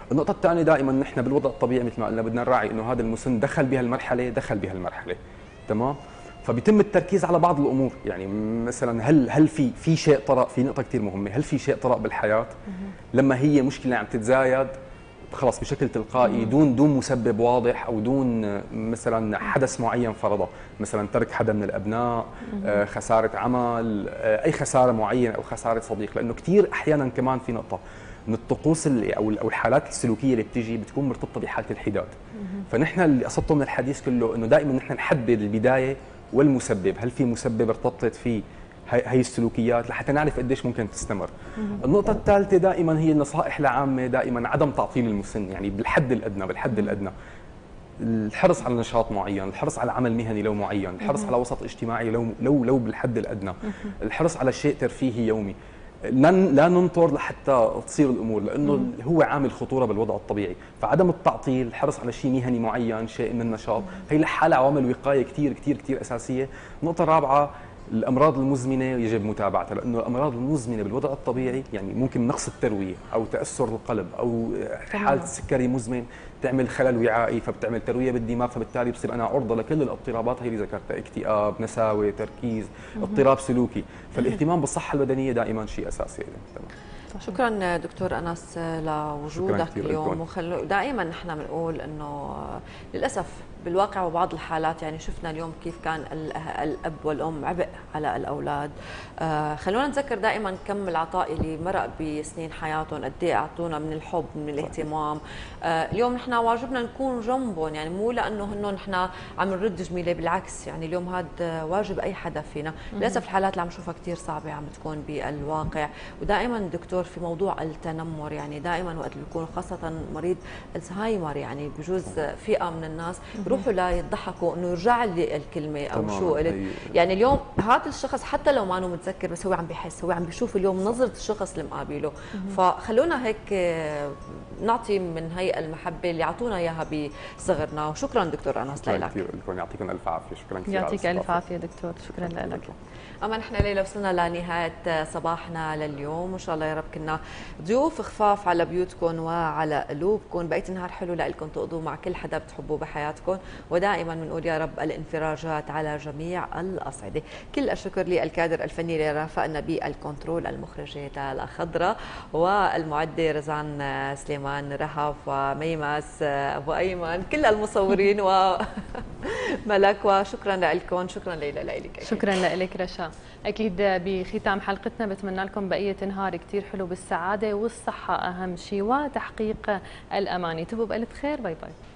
S5: النقطه الثانيه دائما نحن بالوضع الطبيعي مثل ما قلنا بدنا نراعي انه هذا المسن دخل بهالمرحله دخل بهالمرحله تمام. فبيتم التركيز على بعض الامور، يعني مثلا هل هل في في شيء طرأ، في نقطه كثير مهمه، هل في شيء طرأ بالحياه لما هي مشكله عم تتزايد خلص بشكل تلقائي دون دون مسبب واضح او دون مثلا حدث معين فرضه، مثلا ترك حدا من الابناء، آه خساره عمل، آه اي خساره معينه او خساره صديق، لانه كثير احيانا كمان في نقطه من الطقوس اللي او او الحالات السلوكيه اللي بتيجي بتكون مرتبطه بحاله الحداد. فنحن اللي قصدته من الحديث كله انه دائما نحن نحدد البدايه والمسبب، هل في مسبب ارتبطت فيه هي السلوكيات لحتى نعرف قديش ممكن تستمر. النقطة الثالثة دائما هي النصائح العامة، دائما عدم تعطيل المسن، يعني بالحد الأدنى بالحد الأدنى الحرص على نشاط معين، الحرص على عمل مهني لو معين، الحرص على وسط اجتماعي لو لو لو بالحد الأدنى، الحرص على شيء ترفيهي يومي. لا ننطر لحتى تصير الامور، لانه هو عامل خطوره بالوضع الطبيعي، فعدم التعطيل، الحرص على شيء مهني معين، شيء من النشاط، هي لحالها عوامل وقايه كثير كثير كثير اساسيه. النقطه الرابعه الامراض المزمنه يجب متابعتها، لانه الامراض المزمنه بالوضع الطبيعي يعني ممكن نقص الترويه او تاثر القلب او حاله السكري مزمن تعمل خلل وعائي فبتعمل ترويه بالدماغ، فبالتالي بصير انا عرضه لكل الاضطرابات هي اللي ذكرتها، اكتئاب، نساوه، تركيز، اضطراب سلوكي. فالاهتمام بالصحه البدنيه دائما شيء اساسي. تمام.
S1: شكرا دكتور أنس لوجودك اليوم. وخلو دائما نحن بنقول انه للاسف بالواقع وبعض الحالات يعني شفنا اليوم كيف كان الاب والام عبء على الاولاد. آه خلونا نتذكر دائما كم العطاء اللي مرق بسنين حياتهم، قد ايه اعطونا من الحب من الاهتمام. آه اليوم نحن واجبنا نكون جنبهم، يعني مو لانه هن نحن عم نرد جميله، بالعكس يعني اليوم هذا واجب اي حدا فينا. للاسف الحالات اللي عم نشوفها كثير صعبه عم بتكون بالواقع. ودائما دكتور في موضوع التنمر، يعني دائما وقت بيكون خاصه مريض الزهايمر يعني بجوز فئه من الناس يروحوا لا يضحكوا انه يرجع لي الكلمه او شو قلت. يعني اليوم هذا الشخص حتى لو ما انه متذكر بس هو عم بيحس، هو عم بيشوف اليوم نظره الشخص اللي مقابله. فخلونا هيك نعطي من هي المحبه اللي اعطونا اياها بصغرنا. وشكرا دكتور انس لك.
S5: كثير لكم، يعطيكم الف عافيه. شكرا كثير.
S2: يعطيك الف عافيه دكتور. شكرا لك.
S1: اما نحن ليلى وصلنا لنهايه صباحنا لليوم، وان شاء الله يا رب كنا ضيوف خفاف على بيوتكم وعلى قلوبكم. بقيت نهار حلو لكم تقضوا مع كل حدا بتحبوه بحياتكم، ودائما بنقول يا رب الانفراجات على جميع الاصعده. كل الشكر للكادر الفني اللي رافقنا بالكنترول، المخرجه تالا خضراء، والمعده رزان سليمان رهف، وميماس ابو ايمن، كل المصورين وملك. وشكرا لكم. شكرا ليلى لك.
S2: شكرا لك رشا. اكيد بختام حلقتنا بتمنى لكم بقيه نهار كثير حلو بالسعاده والصحه اهم شيء، وتحقيق الاماني. تبقوا بالف خير. باي باي.